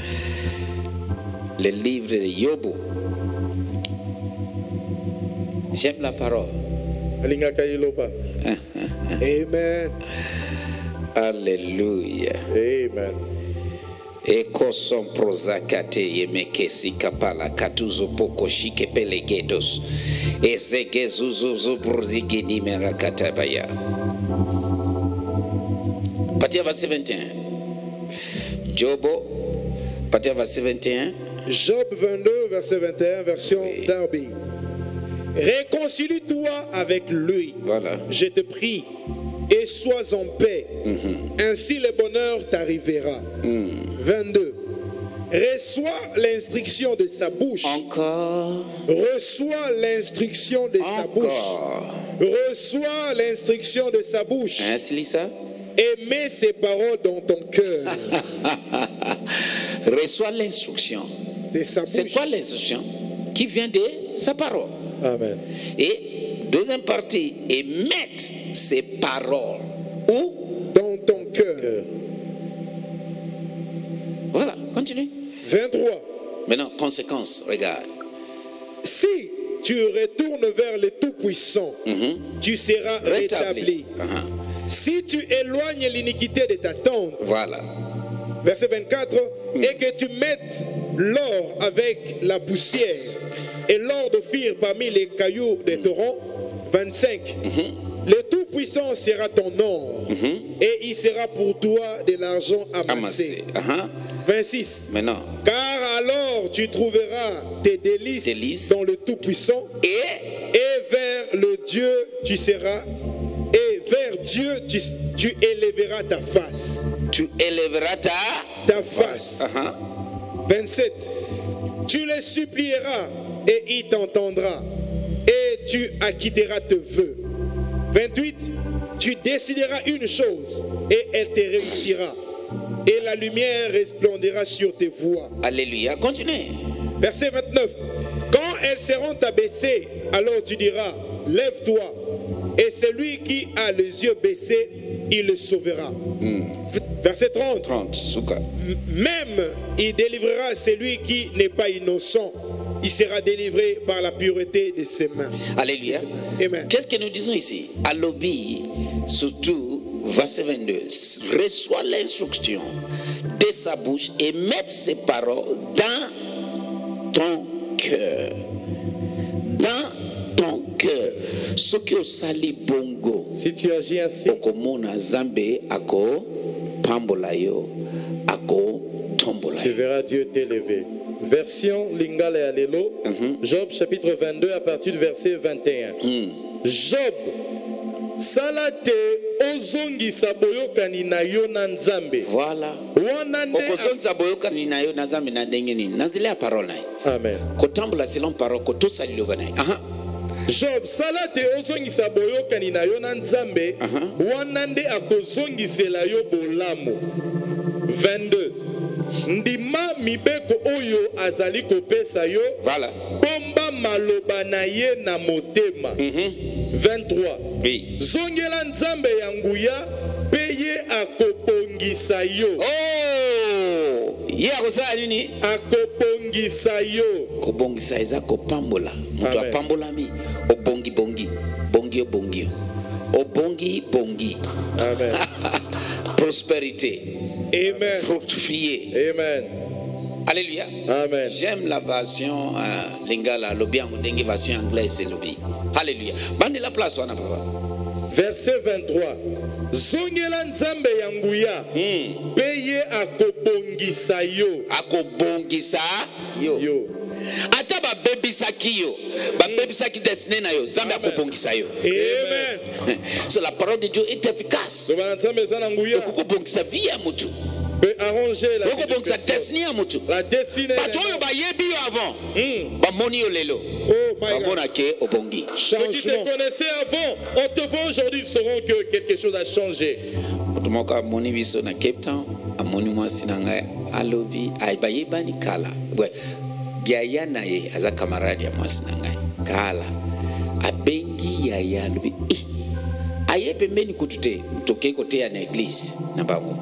Le livre de Yobo. J'aime la parole. Alingaka iloba. Amen. Alléluia. Amen. Eko son prozakate yemekesi kapala katuzo poko shike pelegedos. Ezege zuzuzu bruzigini merakatabaya. Partie verset 21. Jobo, partie verset 21. Job 22, verset 21, version Darby. Réconcilie-toi avec lui. Voilà. Je te prie, et sois en paix. Ainsi le bonheur t'arrivera. 22. Reçois l'instruction de sa bouche. Encore. Reçois l'instruction de sa bouche. Reçois l'instruction de sa bouche. Ainsi lit ça. Et mets ses paroles dans ton cœur. Reçois l'instruction. De sa C'est bouche. quoi l'instruction? Qui vient de sa parole. Amen. Et deuxième partie, et mettre ses paroles où? Dans ton cœur. Voilà, continue. 23. Maintenant, conséquence, regarde. Si tu retournes vers le Tout-Puissant, tu seras rétabli. Si tu éloignes l'iniquité de ta tente, Voilà. verset 24, et que tu mettes l'or avec la poussière et l'or d'Ophir parmi les cailloux des torrents, 25, le Tout-Puissant sera ton or et il sera pour toi de l'argent amassé. 26, Maintenant, car alors tu trouveras tes délices dans le Tout-Puissant et vers le Dieu tu seras, et vers Dieu tu élèveras ta face. tu élèveras Ta face. 27. Tu les supplieras et il t'entendra et tu acquitteras tes vœux. 28. Tu décideras une chose et elle te réussira et la lumière resplendira sur tes voies. Alléluia. Continue. Verset 29. Quand elles seront abaissées, alors tu diras, lève-toi. Et celui qui a les yeux baissés, il le sauvera. Verset 30. 30. Souka. Même il délivrera celui qui n'est pas innocent. Il sera délivré par la pureté de ses mains. Alléluia. Amen. Qu'est-ce que nous disons ici? À l'obéi, surtout, verset 22. Reçois l'instruction de sa bouche et mets ses paroles dans ton cœur. Dans ton cœur. Ce qui sali bongo. Si tu agis ainsi, Okomona zambe ako pambolayo ako tombolayo. tu verras Dieu t'élever. Version Lingala et Allélo, Job chapitre 22 à partir du verset 21. Job, salate ozongisa boyokani na yo na nzambe. Voilà. Wana nde Okozongisa boyokani na yo na zambe na ndenge nini? Nazile ya parole na ye. Amen. Kotambola selon parole kotosali liloba na ye. Job, salate ozongisa boyokani na yo na nzambe. Wana nde akozongisela yo bolamu. 22. Ndima mibeko oyo azali kopesa yo. Voilà. Bomba maloba na ye na motema. 23. Oui. Zongela nzambe ya nguya pe ye akobongisa yo. Oh! Ye akosala nini? Akobongisa yo. Kobongisa eza kopambola. Mutu Amen. apambolami. Obongi bongi. Bongi obongi. Obongi bongi. Amen. Prospérité. Amen. Fructifier. Amen. Alléluia. Amen. J'aime la version lingala lobi yango ndenge version anglaise c'est lobi. Alléluia. Bande la place wana papa. Verset 23. Zongela nzambe ya nguya pe ye akobongisa yo. Akobongisa yo. Yo. Ata babebisaki yo. Babebisaki destiné na yo. Zambe akobongisa yo. Amen. So la parole de Dieu est efficace. Loba na nzambe eza na nguya Okobongisa vie ya mutu. peut arranger la vie de Okobongisa personne. destiné ya mutu. La destinée. Bato oyo bayebi yo avant. Bamoni yo lelo. Oh my God. Bamona ke obongi. Ceux qui te Changement. connaissaient avant, on te voit aujourd'hui, sauront que quelque chose a changé. Moto moko amoni biso na Cape Town, amoni mwasi na ngai alobi bayebani kala. Ouais. Yaya na ye aza camarade ya mwasi na ngai. Kala. Abengi yaya alobi aye pembeni kutu te mtoke kote ya na église na bango.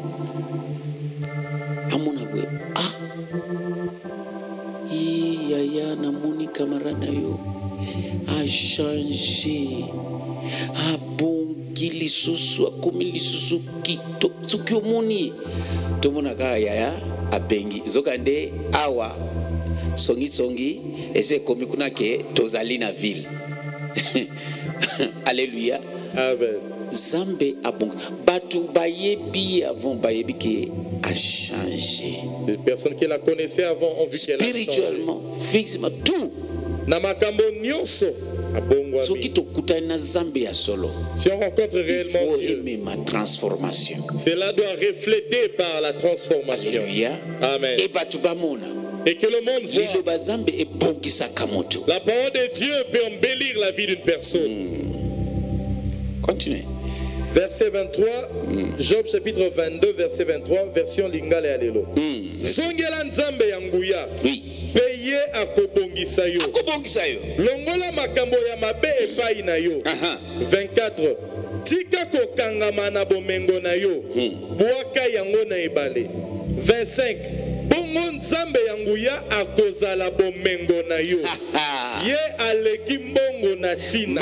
Amona bwe yaya na moni camarade na yo. changé. Abongi lisusu akomi lisusu kito soki omoni tomonaka yaya abengi zokande awa songi ese komi kuna ke tozali na ville. Alléluia. Amen. Zambe abongi batu bayebi avant bayebi ke a changé. Les personnes qui la connaissaient avant ont vu qu'elle a changé. Spirituellement, physiquement, tout. Na makambo nyonso abongwami. Soki tokutani na Zambe ya solo. Si on rencontre Il réellement faut Dieu, aimer ma transformation. cela doit refléter par la transformation. Alléluia. Amen. Et batu bamona. Et que le monde voit. Liloba Zambe ebongisaka moto. La parole de Dieu peut embellir la vie d'une personne. Continue. Verset 23, Job chapitre 22, verset 23, version Lingala et Alelo. Zongela nzambe ya nguya. Oui. Peye akobongisa yo. Akobongisa yo. Longola makambo ya mabe epai na yo. 24. Tika kokangama na bomengo na yo. Bwaka yango na ebale. 25. Bongo nzambe ya nguya akozala bomengo na yo. Ye aleki mbongo na tina.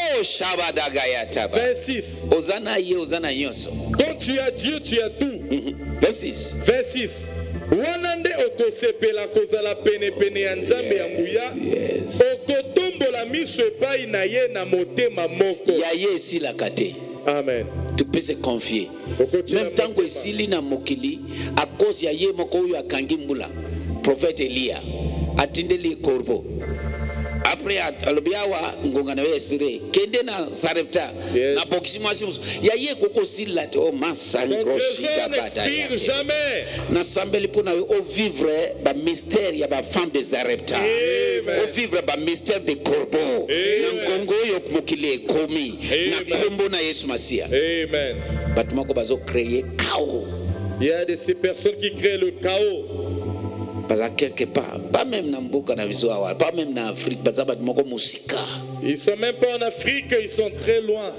26. Ozana ye, ozana nyonso. Quand tu as Dieu, tu as tout. 26. 26. Wanande okosepela kozala pene pene ya nzambe ya nguya. Okotombola miso epai na ye na motema moko. Ya ye esila kate. Amen. Tu peux se confier. Même tant que esili na mokili, à cause ya ye moko oyo akangi mbula. Prophète Elia atindeli korbo. Après alobiawa ngonga na esprit kende na Sarepta na bokisima simus ya ye koko sila o masangro shika badaya jamais na sambeli pona o vivre ba mystère ya ba femme de Sarepta o vivre ba mystère de corbeau na ngongo yo mokile komi na kombo na Yesu Masia. Amen. Batumako bazo créer chaos. Il y a de ces personnes qui créent le chaos. Parce que quelque part, pas même dans Mboka na viso awa, pas même en Afrique, parce que musika. Ils sont même pas en Afrique, ils sont très loin.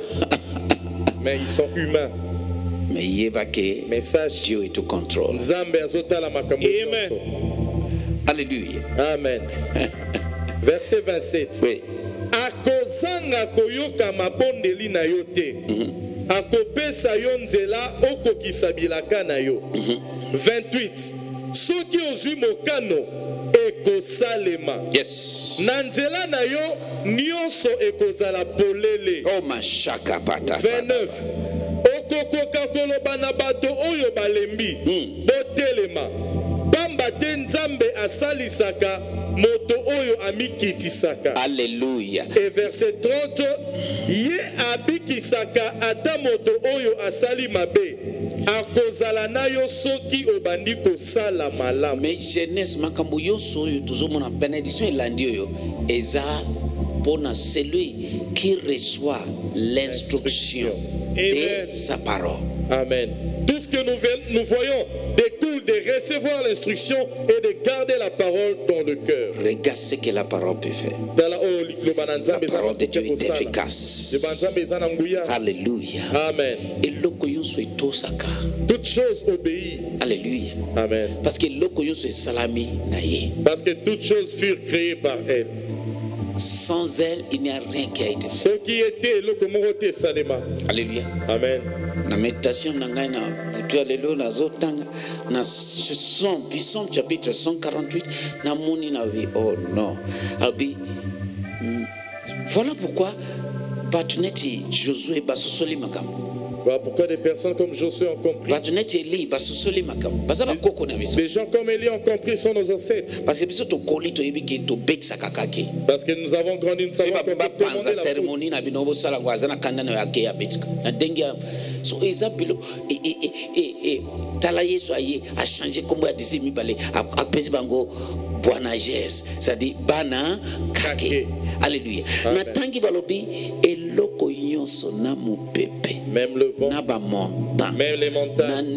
Mais ils sont humains. Mais il y a que message Dieu est tout contrôle. Nzambe azotala makambo nyonso. Alléluia. Amen. Verset 27. Oui. Akozanga koyoka mabondeli na yo te. Akopesa yo nzela okokisa bilaka na yo. 28. Soki ozwi mokano ekosalema. Yes. Na nzela na yo nyonso ekozala polele. Oh mashaka pata. 29. Okokoka koloba na bato oyo balembi. Botelema. Pamba te nzambe asalisaka moto oyo amikitisaka. Alléluia. Et verset 30, ye abikisaka ata moto oyo asali mabe akozala na yo soki obandi kosala malamu. Mais jeunesse makambo yoso yo tozomona bénédiction elandi oyo eza pona celui qui reçoit l'instruction de sa parole. Amen. Tout ce que nous voyons découle de recevoir l'instruction et de garder la parole dans le cœur. Regarde ce que la parole peut faire. La parole de Dieu est efficace. Alléluia. Amen. Et loko yonso etosaka. Toute chose obéit. Alléluia. Amen. Parce que loko yonso est salami naye. Parce que toutes choses furent créées par elle. Sans elle, il n'y a rien qui a été. Ce qui était le communauté salema. Alléluia. Amen. Na méditation nanga na butu alelo na zotanga na Psaume chapitre 148 na moni na vi oh non. Albi voilà pourquoi Batuneti Josué basosoli makambo. Voilà pourquoi des personnes comme Josué ont compris. Des gens comme Élie ont compris, sont nos ancêtres. Parce que nous avons grandi, nous savons comment la cérémonie. A changé comme a dit Mibale a pesé bango Boanages, c'est-à-dire Bana Kake. Alléluia. Na tangi balobi eloko yonso na mupepe. Même le vent, même les montagnes,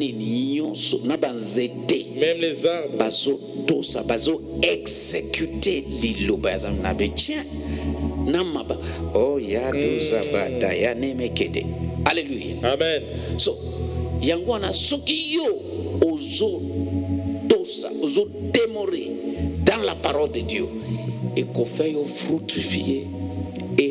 même les arbres, bazo exécuter liloba ya nabe tiens namaba oh ya doza bata ya nemekede. Alléluia. Amen. So yangwana soki yo ozo dosa ozo démorer dans la parole de Dieu et qu'on fait fructifier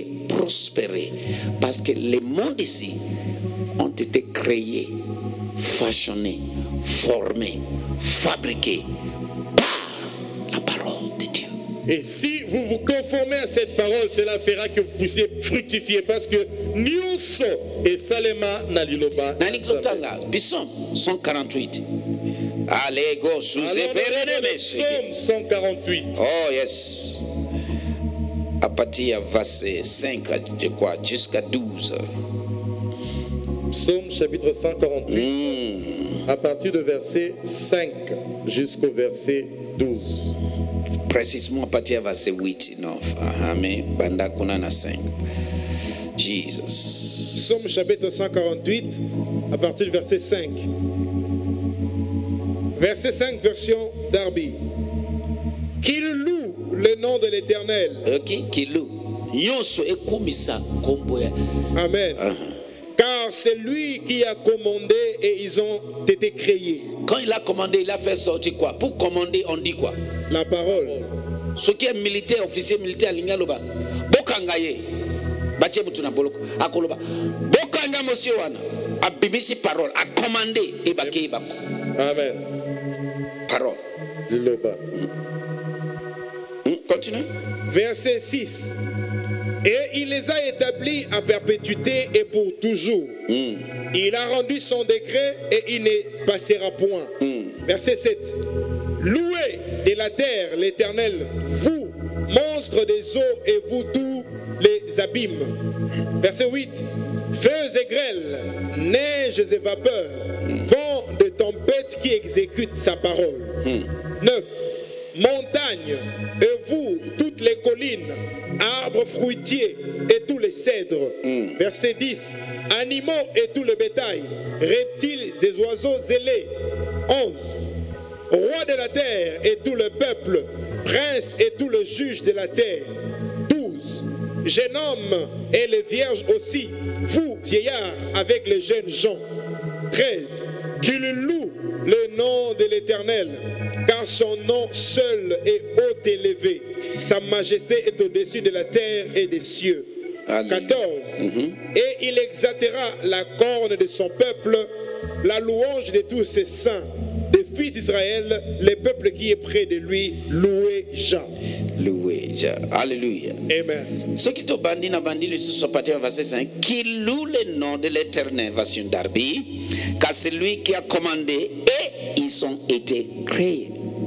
prospérer. Parce que les mondes ici ont été créés, fashionné, formé, fabriqué par la parole de Dieu. Et si vous vous conformez à cette parole, cela fera que vous puissiez fructifier parce que nyonso et salema naliloba. Nanikotanga, Psalm 148. Allez, go, sous Psaume 148. Oh, yes. À partir du verset 5, je crois, jusqu'à 12. Psaume chapitre 148, à partir du verset 5 jusqu'au verset 12. Précisément à partir du verset 8, 9. Amen. Banda kunana 5. Jesus. Psaume chapitre 148, à partir du verset 5. Verset 5, version Darby. Qu'il loue le nom de l'Éternel. Ok, qu'il loue. Yonso ekumisa komboya. Amen. Car c'est lui qui a commandé et ils ont été créés. Quand il a commandé, il a fait sortir quoi? Pour commander, on dit quoi? La parole. Ce qui est militaire, officier militaire, Lingaloba. Bokangaye. Bache mutuna boloko. Akoloba. Bokanga monsieur wana. Abimisi parole. A commandé. Ebake ebako. Amen. Parole. Liloba. Continue. Verset 6. Et il les a établis à perpétuité et pour toujours. Il a rendu son décret et il ne passera point. Verset 7. Louez de la terre l'Éternel, vous, monstres des eaux, et vous tous les abîmes. Verset 8. Feux et grêles, neiges et vapeurs, vent de tempête qui exécute sa parole. 9. Montagnes, et vous, toutes les collines, arbres fruitiers et tous les cèdres. Verset 10. Animaux et tout le bétail, reptiles et oiseaux ailés. 11. Roi de la terre et tout le peuple, prince et tout le juge de la terre. 12. Jeune homme et les vierges aussi, vous, vieillards, avec les jeunes gens. 13. Qu'il loue le nom de l'Éternel, car son nom seul est haut élevé. Sa majesté est au-dessus de la terre et des cieux. 14. Et il exaltera la corne de son peuple, la louange de tous ses saints, des fils d'Israël, le peuple qui est près de lui, loué Jah. Loué Jah. Alléluia. Amen. Ce qui te bandit n'a bandit le sous partir verset 5. Qui loue le nom de l'Éternel, version Darby, car c'est lui qui a commandé et ils ont été créés.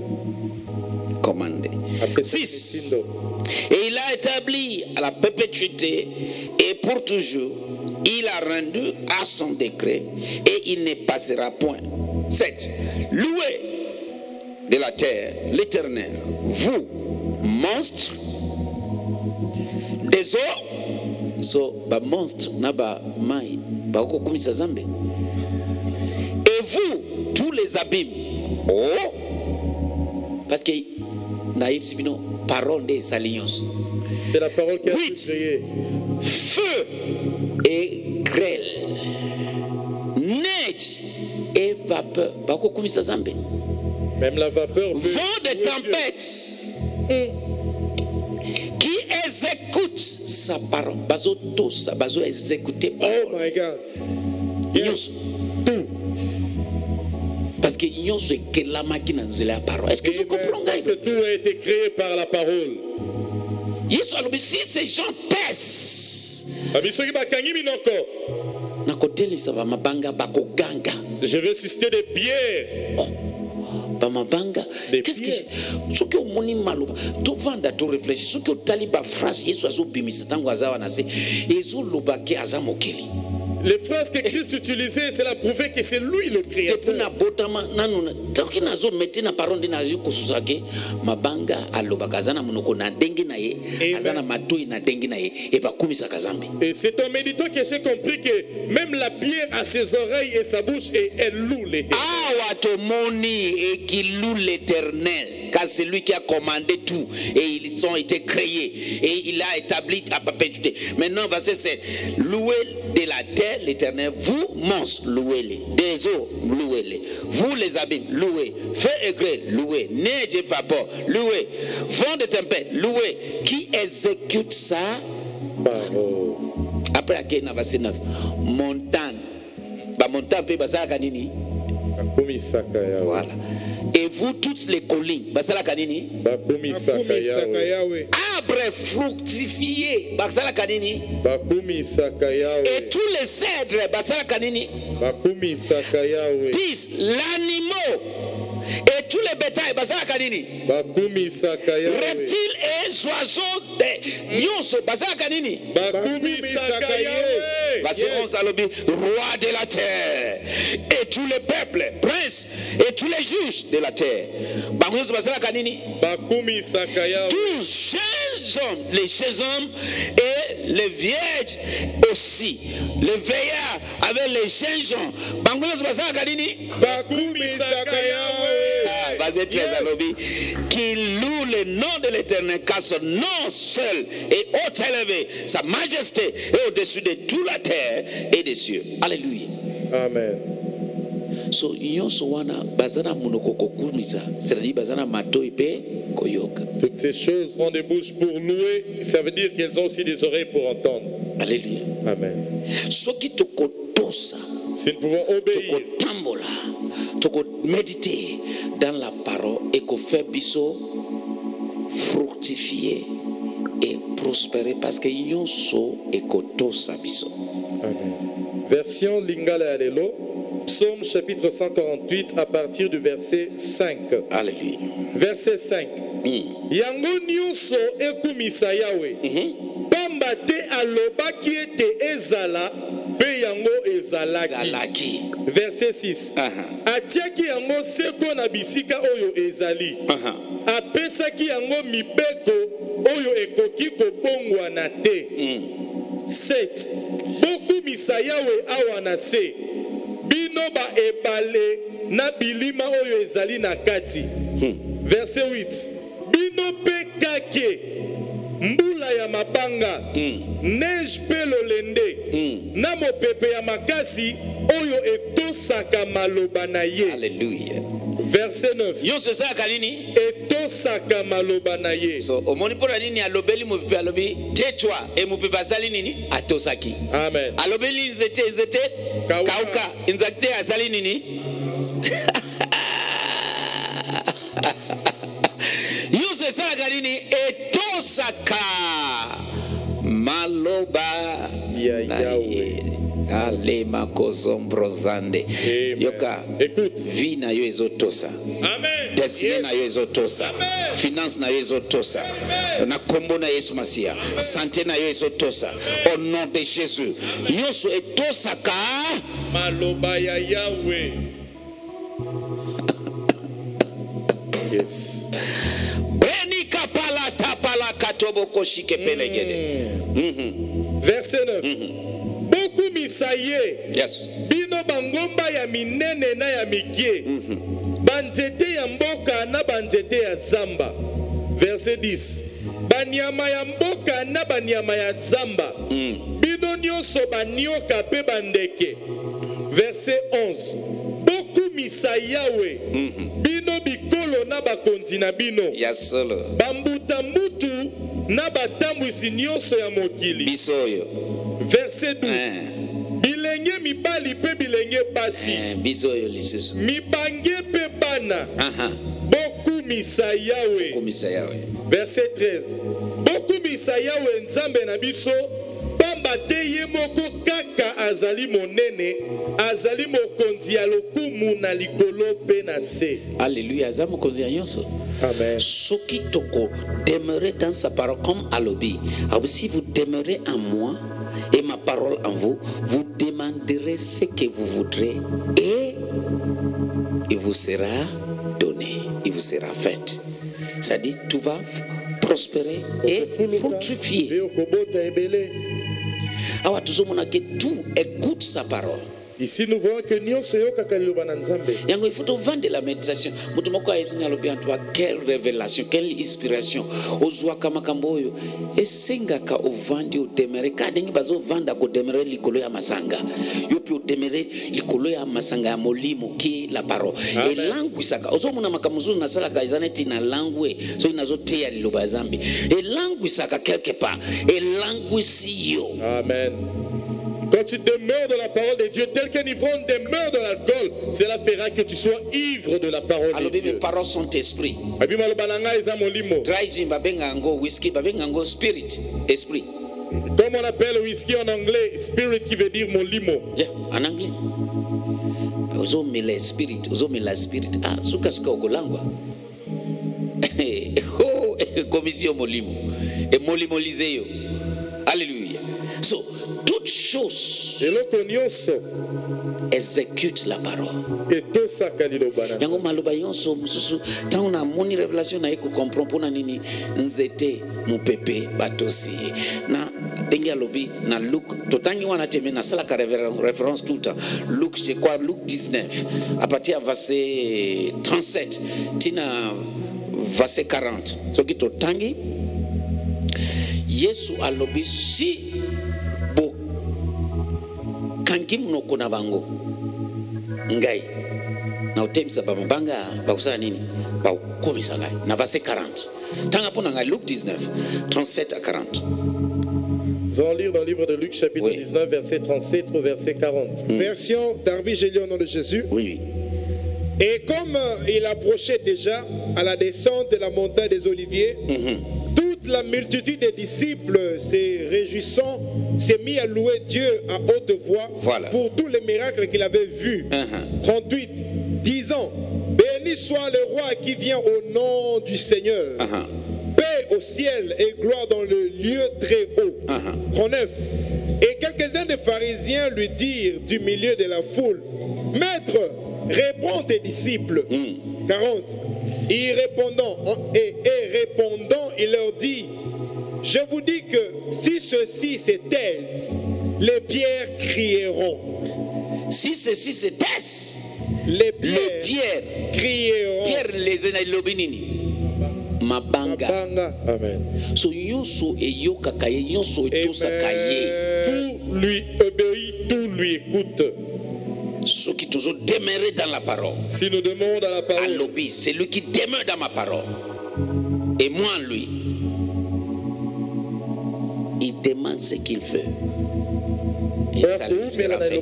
Commandé. 6. Et il a établi à la perpétuité et pour toujours, il a rendu à son décret et il ne passera point. 7. Louez de la terre l'Éternel, vous, monstres des eaux. So, ba monstre na ba mai, ba okokumisa zambe. Et vous, tous les abîmes. Oh, parce que naïb sibino parole des salignons. C'est la parole qui a été 8. créée. Feu et grêle, neige et vapeur. Bako kumisa zambe. Même la vapeur. Vent de tempête qui exécute sa parole. Bazo tous, bazo exécuter parole. Oh my God. Yes. Tout. Parce que nous sommes que la machine dans la parole. Est-ce que vous comprenez? Parce que tout a été créé par la parole. Si ces gens taisent, je vais susciter des pierres. Bamabanga, qu'est-ce que ce que moni maluba to vanda to réfléchir ce que taliba phrase yesu azobimisa tango azawa na se ezo lobake azamokeli. Les phrases que Christ utilisait, c'est la prouver que c'est lui le créateur. Et c'est en méditant que j'ai compris que même la pierre a ses oreilles et sa bouche et elle loue l'Éternel. Et qui loue l'Éternel, car c'est lui qui a commandé tout et ils ont été créés et il a établi à perpétuité. Maintenant, verset 7. Louez de la terre l'Éternel, vous monstres, louez-les. Des eaux, louez-les. Vous les abîmes, louez. Feu et grêle, louez. Neige et vapeur, louez. Vent de tempête, louez. Qui exécute sa Parole. Après, à na verset 9. Montagne. Ba montagne pe basala kanini. Bakumisaka Yahweh. Voilà. Et vous toutes les collines, basala kanini. Bakumisaka Yahweh. Arbre fructifié, basala kanini. Bakumisaka Yahweh. Et tous les cèdres, basala kanini. Bakumisaka Yahweh. 10. L'animal et tous les bétails, basala kanini. Bakumisaka Yahweh. Reptiles et oiseaux de nyonso, basala kanini. Bakumisaka Yahweh. Verset 11 à l'objet, roi de la terre, et tous les peuples, princes, et tous les juges de la terre. Bangos basala kanini. Bakumisaka Yahweh. Tous jeunes hommes, les jeunes hommes et les vierges aussi. Les veillards avec les jeunes hommes. Bangos basala kanini. Bakumisaka Yahweh. Verset 13 à l'objet, qui loue le nom de l'Éternel, car son nom seul est haut élevé. Sa majesté est au-dessus de toute la terre et des cieux. Alléluia. Amen. So nyonso wana bazana munoko kokumisa, c'est-à-dire bazana matoi pe koyoka. Toutes ces choses ont des bouches pour louer, ça veut dire qu'elles ont aussi des oreilles pour entendre. Alléluia. Amen. Soki tokotosa, Si nous pouvons obéir, tokotambola, toko méditer dans la parole et ko fait biso fructifier et prospérer parce que nyonso ekotosa biso. Amen. Version Lingala Alelo, Psaume chapitre 148 à partir du verset 5. Alléluia. Verset 5. Yango nyonso ekumisa Yahweh. Pamba te alobaki ete ezala pe yango ezalaki. Zalaki. Verset 6. Atiaki yango seko na bisika oyo ezali. Apesaki yango mibeko oyo ekoki kobongwana te. 7. Bokumisa Yahweh awa na se. Bino ba ebale na bilima oyo ezali na kati. Verset 8. Bino pe kake mbula ya mabanga, neige pe lolende, na mopepe ya makasi oyo etosaka maloba na ye. Alléluia. Verset 9. Nyonso sa kanini? Etosaka maloba na ye. So omoni pona nini alobeli mopepe alobi tais-toi et mopepe azali nini atosaki. Amen. Alobeli nzete kauka nzakte azali nini? Nyonso sa kanini etosaka maloba Ya Yahweh. Alema kozombrozande. Yoka. Écoute. Vie na yo ezotosa. Amen. Destinée na yo ezotosa. Amen. Finance na yo ezotosa. Na kombo na Yesu Masia. Santé na yo ezotosa. Au nom de Jésus. Nyonso etosaka Maloba ya Yahweh. Yes. Beni kapala tapala katobo koshike pelegede. Verset 9. Beaucoup misaye. Yes. Bino bangomba ya minene na ya mikie. Banzete ya mboka na banzete ya zamba. Verset 10. Banyama ya mboka na banyama ya zamba. Bino nyonso banioka pe bandeke. Verset 11. Beaucoup misayawe. Bino bikolo na bakonzi na bino. Yes solo. Bambuta mutu na batambwisi nyonso ya mokili. Bisoyo. Verset 12. Bilenge mibali pe bilenge basi. Bisoyo lisusu. Mibange pe bana. Boku misa Yahweh. Boku misa Yahweh. Verset 13. Boku misa Yahweh nzambe na biso. Pamba te ye moko kaka azali monene. Azali mokonzi ya lokumu na likolo pe na se. Alléluia. Aza mokonzi ya nyonso. Amen. Soki toko demeurez dans sa parole comme à l'obi. Alors si vous demeurez en moi et ma parole en vous, vous demanderez ce que vous voudrez et il vous sera donné, il vous sera fait. Ça dit, tout va prospérer et fructifier. Alors tout le monde qui tout écoute sa parole. Ici, nous voyons que nyonso yokaka liloba na Nzambe. yango il faut vendre la méditation mutu moko ayezinga lobi antwa quelle révélation quelle inspiration ozwaka makambo oyo esengaka ovandi odemere ka ndenge bazovanda kodemere likolo ya masanga yo mpe odemere likolo ya masanga ya molimo ki la parole elangwisaka ozomona makambo mosusu nasalaka eza neti na langwe soki nazoteya liloba ya Nzambe elangwisaka quelque part elangwisi yo. Amen. Quand tu demeures de la parole de Dieu, tel qu'un ivrogne demeure de l'alcool, cela fera que tu sois ivre de la parole de Mes Dieu. paroles sont esprit. Dry gin babenga ngo whisky babenga ngo spirit, esprit. Comme on appelle le whisky en anglais, spirit qui veut dire mon limo. Yeah, en anglais. Ozomela spirit, ozomela spirit. Ah, suka okolangwa. Oh, commission molimo. Et molimo liseyo. Alléluia. So, toute chose exécute la parole. Yango maloba yonso mususu tango na moni révélation na eko comprendre pona nini nzete mupepe batosi na dengi alobi na Luc totangi wana teme na sala ka référence tout le temps Luc je crois Luc 19 à partir verset 37 tina verset 40 soki totangi Yesu alobi si bo kangi mnoko na bango ngai na utemisa bamabanga bakusana nini bakomisa ngai na verset 40 tanga pona ngai Luc 19 37 à 40. Nous allons lire dans le livre de Luc chapitre 19 verset 37 au verset 40. Version Darby, j'ai lu au nom de Jésus. Oui. Et comme il approchait déjà à la descente de la montagne des Oliviers, toute la multitude des disciples, se réjouissant, s'est mis à louer Dieu à haute voix pour tous les miracles qu'il avait vus. 38, disant, béni soit le roi qui vient au nom du Seigneur. Paix au ciel et gloire dans le lieu très haut. 39. Et quelques-uns des pharisiens lui dirent du milieu de la foule, Maître, réponds tes disciples. 40. Et répondant, il leur dit, je vous dis que si ceux-ci se taisent, les pierres crieront. Si ceux-ci se taisent, les pierres crieront. Pierre les enalobinini. Mabanga. Amen. So yonso eyoka kaye yonso etosa kaye. Tout lui obéit, tout lui écoute. Ceux qui toujours demeurent dans la parole. Si nous demeurons dans la parole, c'est lui qui demeure dans ma parole. Et moi en lui, il demande ce qu'il veut. Et ça lui sera fait.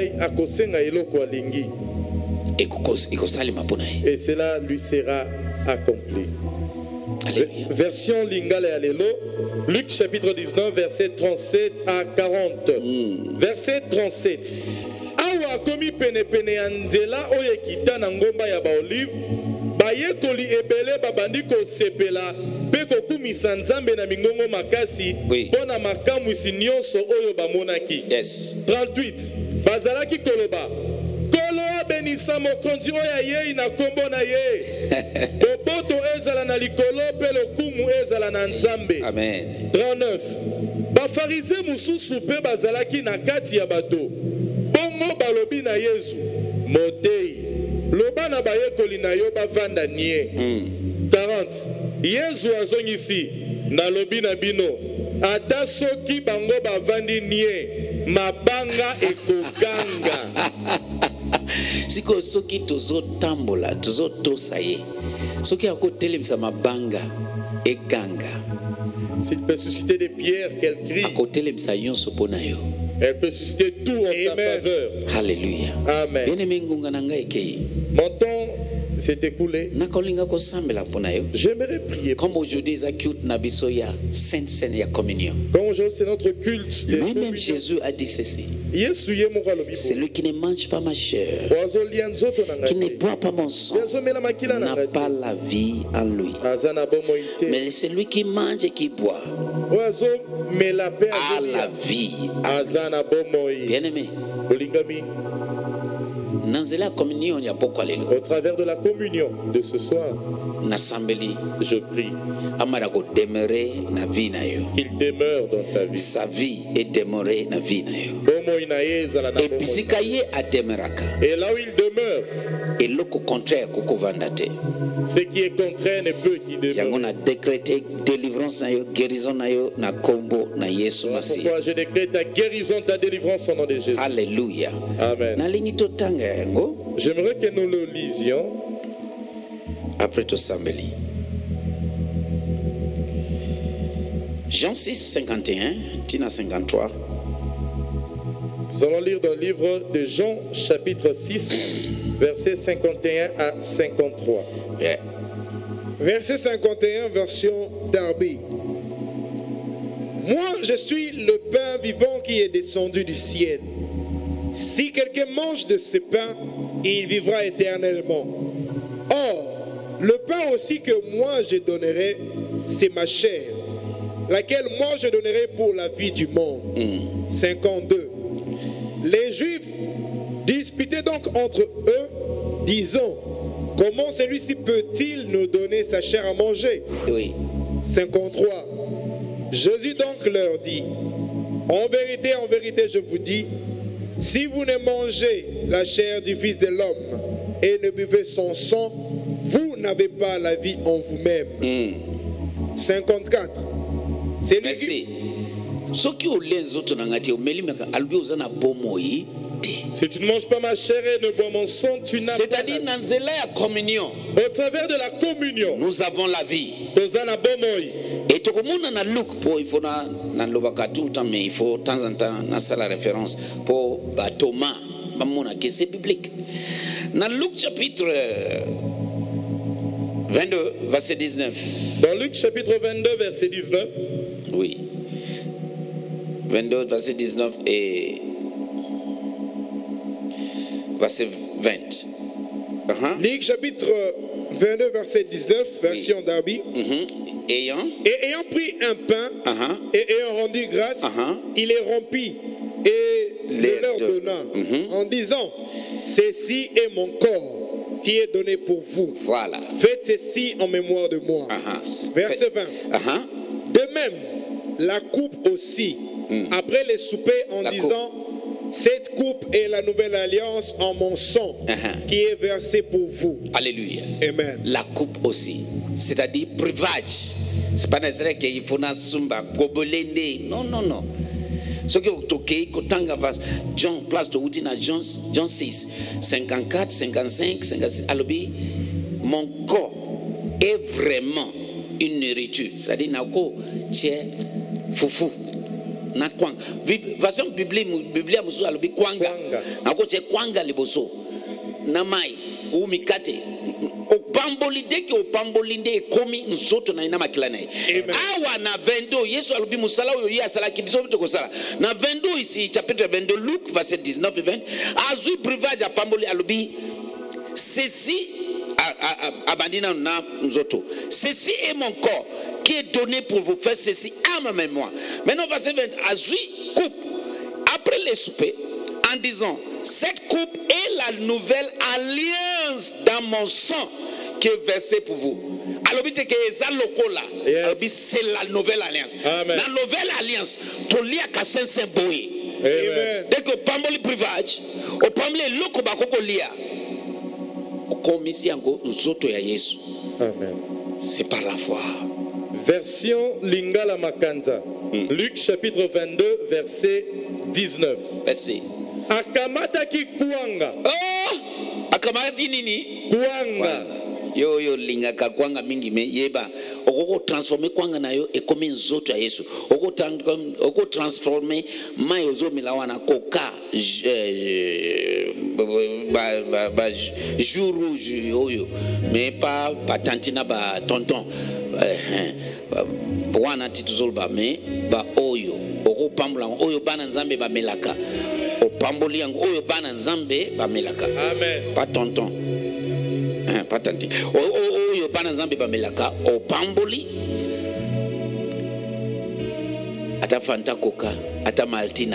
Et cela lui sera accompli. Alléluia. Version Lingala et Allélo, Luc chapitre 19, verset 37 à 40. Verset 37. Awa komi pene pene anzela oye kita na ngomba ya ba olive bayekoli ebele babandi ko sepela pe ko kumisa Nzambe na mingongo makasi pona makamwisi nyonso oyo bamonaki. 38 bazalaki koloba kolo abenisa mokonzi oyo ayei na kombo na ye boboto ezala na likolo pe lokumu ezala na Nzambe. Amen. 39 bafarise mususu pe bazalaki na kati ya bato bongo balobi na Yesu motei loba na bayekoli na yo bavanda nie. 40 Yesu azongisi nalobi na bino ata soki bango bavandi nie mabanga ekoganga. Siko soki tozo tambola tozo tosa ye soki akotelemisa mabanga eganga. S'il peut susciter des pierres qu'elle crie, akotelemisa yonso pona yo. Elle peut susciter tout en ta faveur. Alléluia. Amen. Mon temps s'est écoulé. J'aimerais prier. Comme aujourd'hui, Comme aujourd'hui, c'est notre culte. Lui-même, Jésus a dit ceci. Celui qui ne mange pas ma chair, qui ne boit pas mon sang, n'a pas la vie en lui. Mais celui qui mange et qui boit a la vie. Bien-aimé, au travers de la communion de ce soir, nasambeli Je prie amara ko demeurer na vie na yo. qu'il demeure dans ta vie. Sa vie est demeurée na vie na yo. Bomoi na ye ezala na Et bomoi. bisika ye ademeraka. Et là où il demeure, Et le contraire koko vandate. ce qui est contraire ne peut qu'il Yango demeure. na décrété délivrance na yo, guérison na yo na kombo na Yesu Masi. Pourquoi je décrète ta guérison, ta délivrance au nom de Jésus. Alléluia. Amen. Nalingi totanga yango J'aimerais que nous le lisions. après to sambeli. Jean 6 51 tina 53. Nous allons lire dans le livre de Jean, chapitre 6, versets 51 à 53. Yeah. Verset 51, version Darby. Moi, je suis le pain vivant qui est descendu du ciel. Si quelqu'un mange de ce pain, il vivra éternellement. Or, le pain aussi que moi je donnerai, c'est ma chair, laquelle moi je donnerai pour la vie du monde. 52. Les Juifs disputaient donc entre eux, disant, comment celui-ci peut-il nous donner sa chair à manger? Oui. 53. Jésus donc leur dit, en vérité, je vous dis, si vous ne mangez la chair du Fils de l'homme et ne buvez son sang, vous n'avez pas la vie en vous-même. 54. C'est lui Merci. Soki olenzo to nangati omelimaka albi ozana bomoi te. Si tu ne manges pas ma chair et ne bois mon sang, tu n'as pas C'est-à-dire la dans nzela ya communion, vie. Au travers de la communion, nous avons la vie. tozana bomoi. Et tokomona na Luc pour il faut na lobaka tout le temps mais il faut de temps en temps na ça la référence pour ba Thomas bamona que c'est biblique. Dans Luc chapitre 22 verset 19. Dans Luc chapitre 22, verset 19, Oui. 22 verset 19 et verset 20. Luc chapitre 22, verset 19, version Darby. Ayant Et ayant pris un pain et ayant rendu grâce, il les rompit et le leur donna en disant, ceci est mon corps qui est donné pour vous. voilà. Faites ceci en mémoire de moi. Verset 20. De même, la coupe aussi, après les soupers en La disant, cette coupe est la nouvelle alliance en mon sang qui est versé pour vous. Alléluia. Amen. La coupe aussi. C'est-à-dire privage. C'est pas nécessaire qu'il faut na sumba gobolende. Non, non, non. Ce qui est toqué, kotanga vas John place de Outina John 6 54 55 56 alobi mon corps est vraiment une nourriture. C'est-à-dire nako tche fufu na kwanga. Version Biblia musu alobi kwanga. Nako tche kwanga liboso. Na mai ou mikate opamboli deke opamboli nde ekomi nzoto na ina makila na ye awa na 22 Yesu alobi musala oyo ye asalaki biso bito kosala na 22 ici chapitre 22 Luc verset 19 et 20 azui privage apamboli alobi ceci abandina na nzoto ceci est mon corps qui est donné pour vous faire ceci à ma mémoire. Maintenant verset 20 azui coupe après les soupers en disant cette coupe est la nouvelle alliance dans mon sang qui est versé pour vous. Alors, c'est la nouvelle alliance. Amen. La nouvelle alliance, tu lis à Saint Boy. Amen. Dès que Pamboli privage, au Pamboli loko bakoko lia. Au commissi encore zoto ya Yesu. Amen. C'est par la foi. Version Lingala Makanza. Luc chapitre 22, verset 19. Merci. Akamataki kuanga. Oh! Akamati nini? Kuanga. Yo lingaka kwanga mingi me yeba okoko transformer kwanga nayo ekomi nzoto ya Yesu oko transformer mayo zo milawana koka jour rouge oyo mais pas patantina ba tonton wana tituzolba mais ba oyo oko pambula oyo bana nzambe ba melaka opamboli yango oyo bana nzambe ba melaka. Amen. Pas tonton. Patanti oyo bana nzambe bamelaka opamboli ata fanta coca ata maltina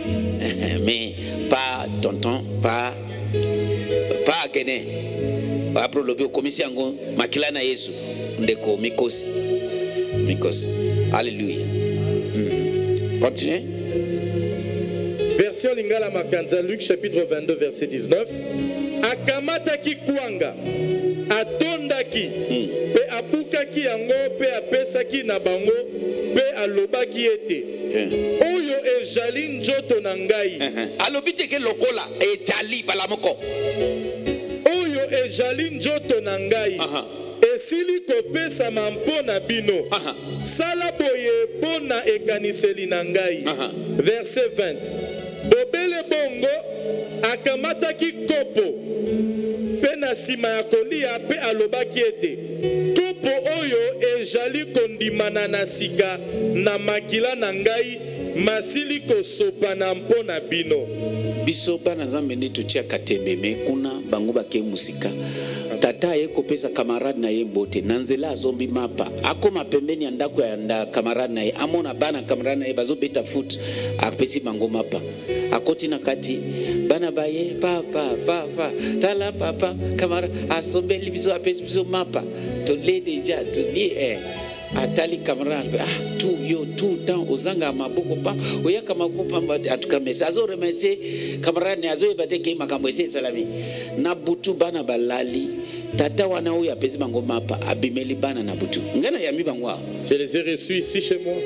mais pas tonton pas kene Après lobi okomisi yango makila na Yesu ndeko mikosi. Mikosi. Alléluia. Continuez. Version Lingala Makanza, Luc chapitre 22 verset 19. Akamataki kwanga, atondaki, pe apukaki yango, pe apesaki na bango, pe alobaki ete. Oyo ejali njoto na ngai. Alobite ke lokola ejali balamoko. Oyo ejali njoto na ngai. Esili kopesa mampo na bino. Sala boye pona ekaniseli na ngai. Verset 20. Bobele bongo akamataki kopo pe na sima ya kolia pe alobaki ete kopo oyo ejali kondimana na sika na makila na ngai masili kosopa na mpo na bino. Biso bana Nzambe ndi tutia katembeme kuna bango bake musika. Tata ye kopesa kamarade na ye mbote nanzela azombi mapa akoma pembeni ya ndako ya kamarade na ye amona bana kamarade na ye bazobeta foot akpesi bango mapa akoti na kati bana baye papa tala papa kamara asombeli biso apesi biso mapa to le deja to li atali camarade tout yo tout temps ozanga maboko pa oyaka maboko pa atukamesa azo remercier camarade ne azo ebate ke makambo ese salami na butu bana balali tata wana oyo apesi bango mapa abimeli bana na butu ngana ya mibango. Je les ai reçus ici chez moi.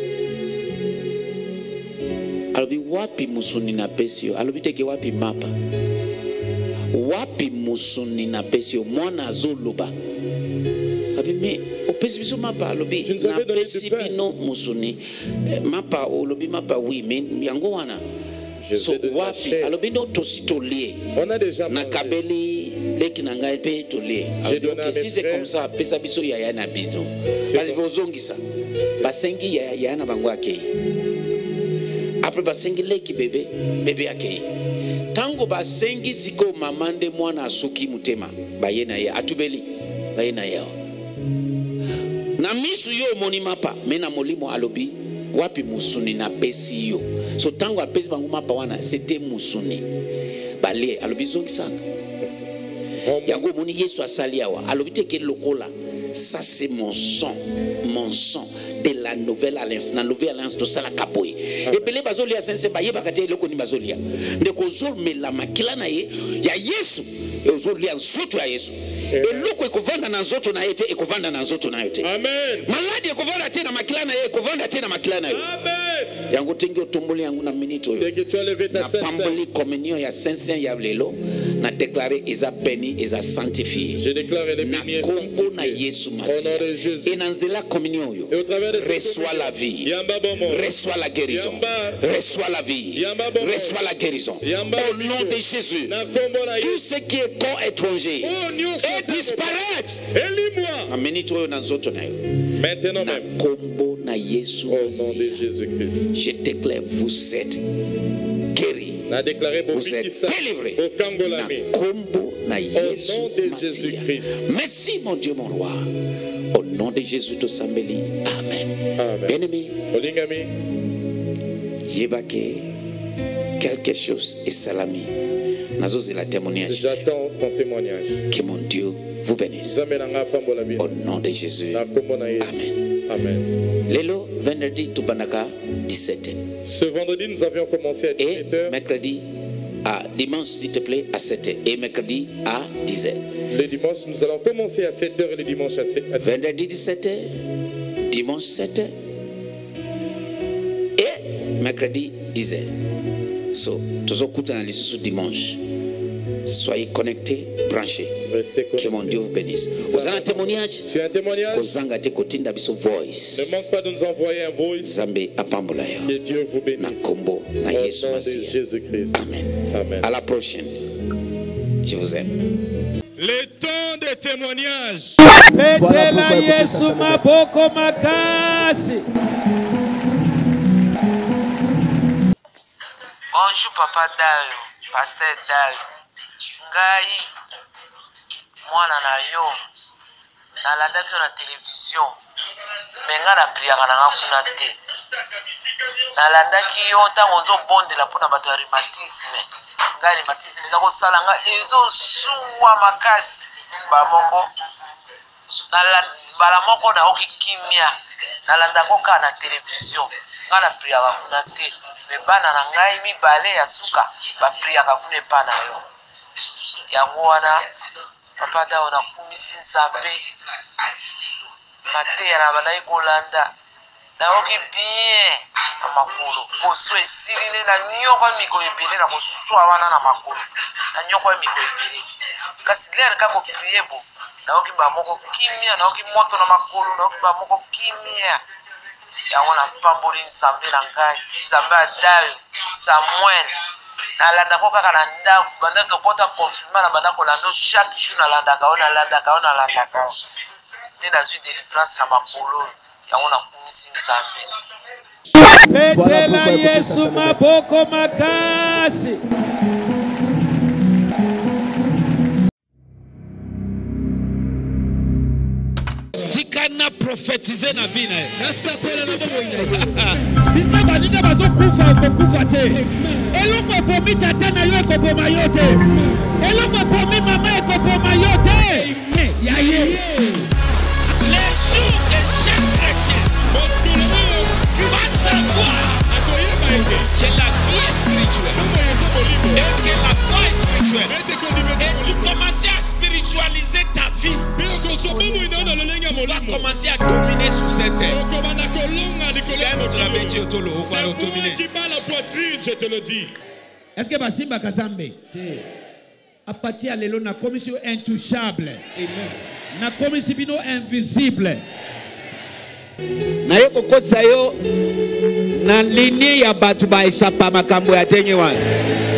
Alobi wapi musuni na pesio alobi teke wapi mapa wapi musuni na pesio mwana azoloba abime opesi biso mapa alobi na pesi bino musuni mapa olobi mapa oui mais yango wana so wapi alobi no tositolie on a déjà na kabeli leki na ngai pe tolie donc si c'est comme ça pesa biso ya na bino parce que ozongisa basengi ya na bango akei après basengi leki bebe akei tango basengi siko mamande mwana asuki mutema bayena ya atubeli bayena ya na misu yo moni mapa mena molimo alobi wapi musuni na pesi yo so tango apesi bango mapa wana c'était musuni bale alobi zongisaka yango moni Yesu asali awa alobi teke lokola ça c'est mon sang de la nouvelle alliance na nouvelle alliance de sala kaboy et belé bazolia sense baye bakate loko ni bazolia ndeko zomela makila na ye ya Yesu e ozolia nsoto ya Yesu e loko ekovanda na nzoto na yete ekovanda na nzoto na yete amen maladi ekovanda tena makila na ye ekovanda tena makila na ye amen yango tengi otomboli yango na minute oyo na pamboli communion ya saint ya lelo na déclarer eza béni eza sanctifié je déclare les bénis et sanctifiés na Yesu Masia et nanzela communion yo reçois la vie reçois la guérison reçois la vie reçois la guérison au nom de Jésus tout ce qui est corps étranger et disparaître élis-moi amenito na nzoto na yo maintenant même kombo na Yesu au nom de Jésus-Christ je déclare vous êtes guéris vous êtes délivrés au nom de Jésus-Christ. Merci mon Dieu mon roi. Au nom de Jésus de Sambeli. Amen. Bien-aimé. Yebake quelque chose est salami. Nazo c'est la témoignage. J'attends ton témoignage. Que mon Dieu vous bénisse. Au nom de Jésus. Amen. Amen. Lelo vendredi tubanaka 17h. Ce vendredi nous avions commencé à 17h. Et mercredi à dimanche s'il te plaît à 7h et mercredi à 10h. Le dimanche nous allons commencer à 7h et le dimanche à 7h. Vendredi 17h, dimanche 7h et mercredi 10h. So, tous écoutez dans les dimanche. Soyez connectés, branchés. Restez connectés. Que mon Dieu vous bénisse. Vous avez un témoignage? Tu as un témoignage? Ne manque pas de nous envoyer un voice. Que Dieu vous bénisse. Au nom de Jésus-Christ. Amen. Amen. À la prochaine. Je vous aime. Le temps de témoignage. Bonjour Papa Dayo, Pasteur Dayo. Ngai mwana na yo nalandaki na télévision menga na priaka na nga kuna te nalandaki yo ntango ozobondela mpona bato ya rhumatisme ngai rhumatisme eza kosala nga ezosuwa makasi bamoko mbala moko naoki kimia nalandako kaka na televizio nga napriaka kuna te me bana na ngai mibale ya suka bapriaka kuna epa na yo yango wana papa dao nakumisi nzambe mateya na bandaki kolanda naoki bien na makolo koso esili nde na nyoko ya mikolo ebele na koswa wana na makolo na nyoko ya mikolo ebele kasi lere ka koprie bo naoki bamoko kimia naoki moto na makolo naoki bamoko kimia yango na pamboli nzambe na ngai nzambe adayo samuel nalandako kaka na ndako banda tokota confirma na banda kolanda chaque jour nalandaka o nde nazwi délivrance na makolo yango nakumisi nzambe. Petela Yesu maboko makasi. Tikana prophétiser na vie na ye. Biska baninga bazokufa okokufa te. Eloko epomi tata na yo ekopoma yo te. Eloko epomi mama ekopoma yo te. Yaye. Les jours de chaque chrétien va savoir que la vie est spirituelle et que la foi est spirituelle. Et tu commences à spiritualiser ta vie. Tu vas commencer à dominer sur cette terre. C'est moi qui bat la poitrine, je te le dis. Est-ce que Basimba Kazambe a partir à l'élo na commission intouchable? Amen. Na commission bino invisible. Na yoko kotsa yo na linie ya batu ba isapa makambo ya tenye wana.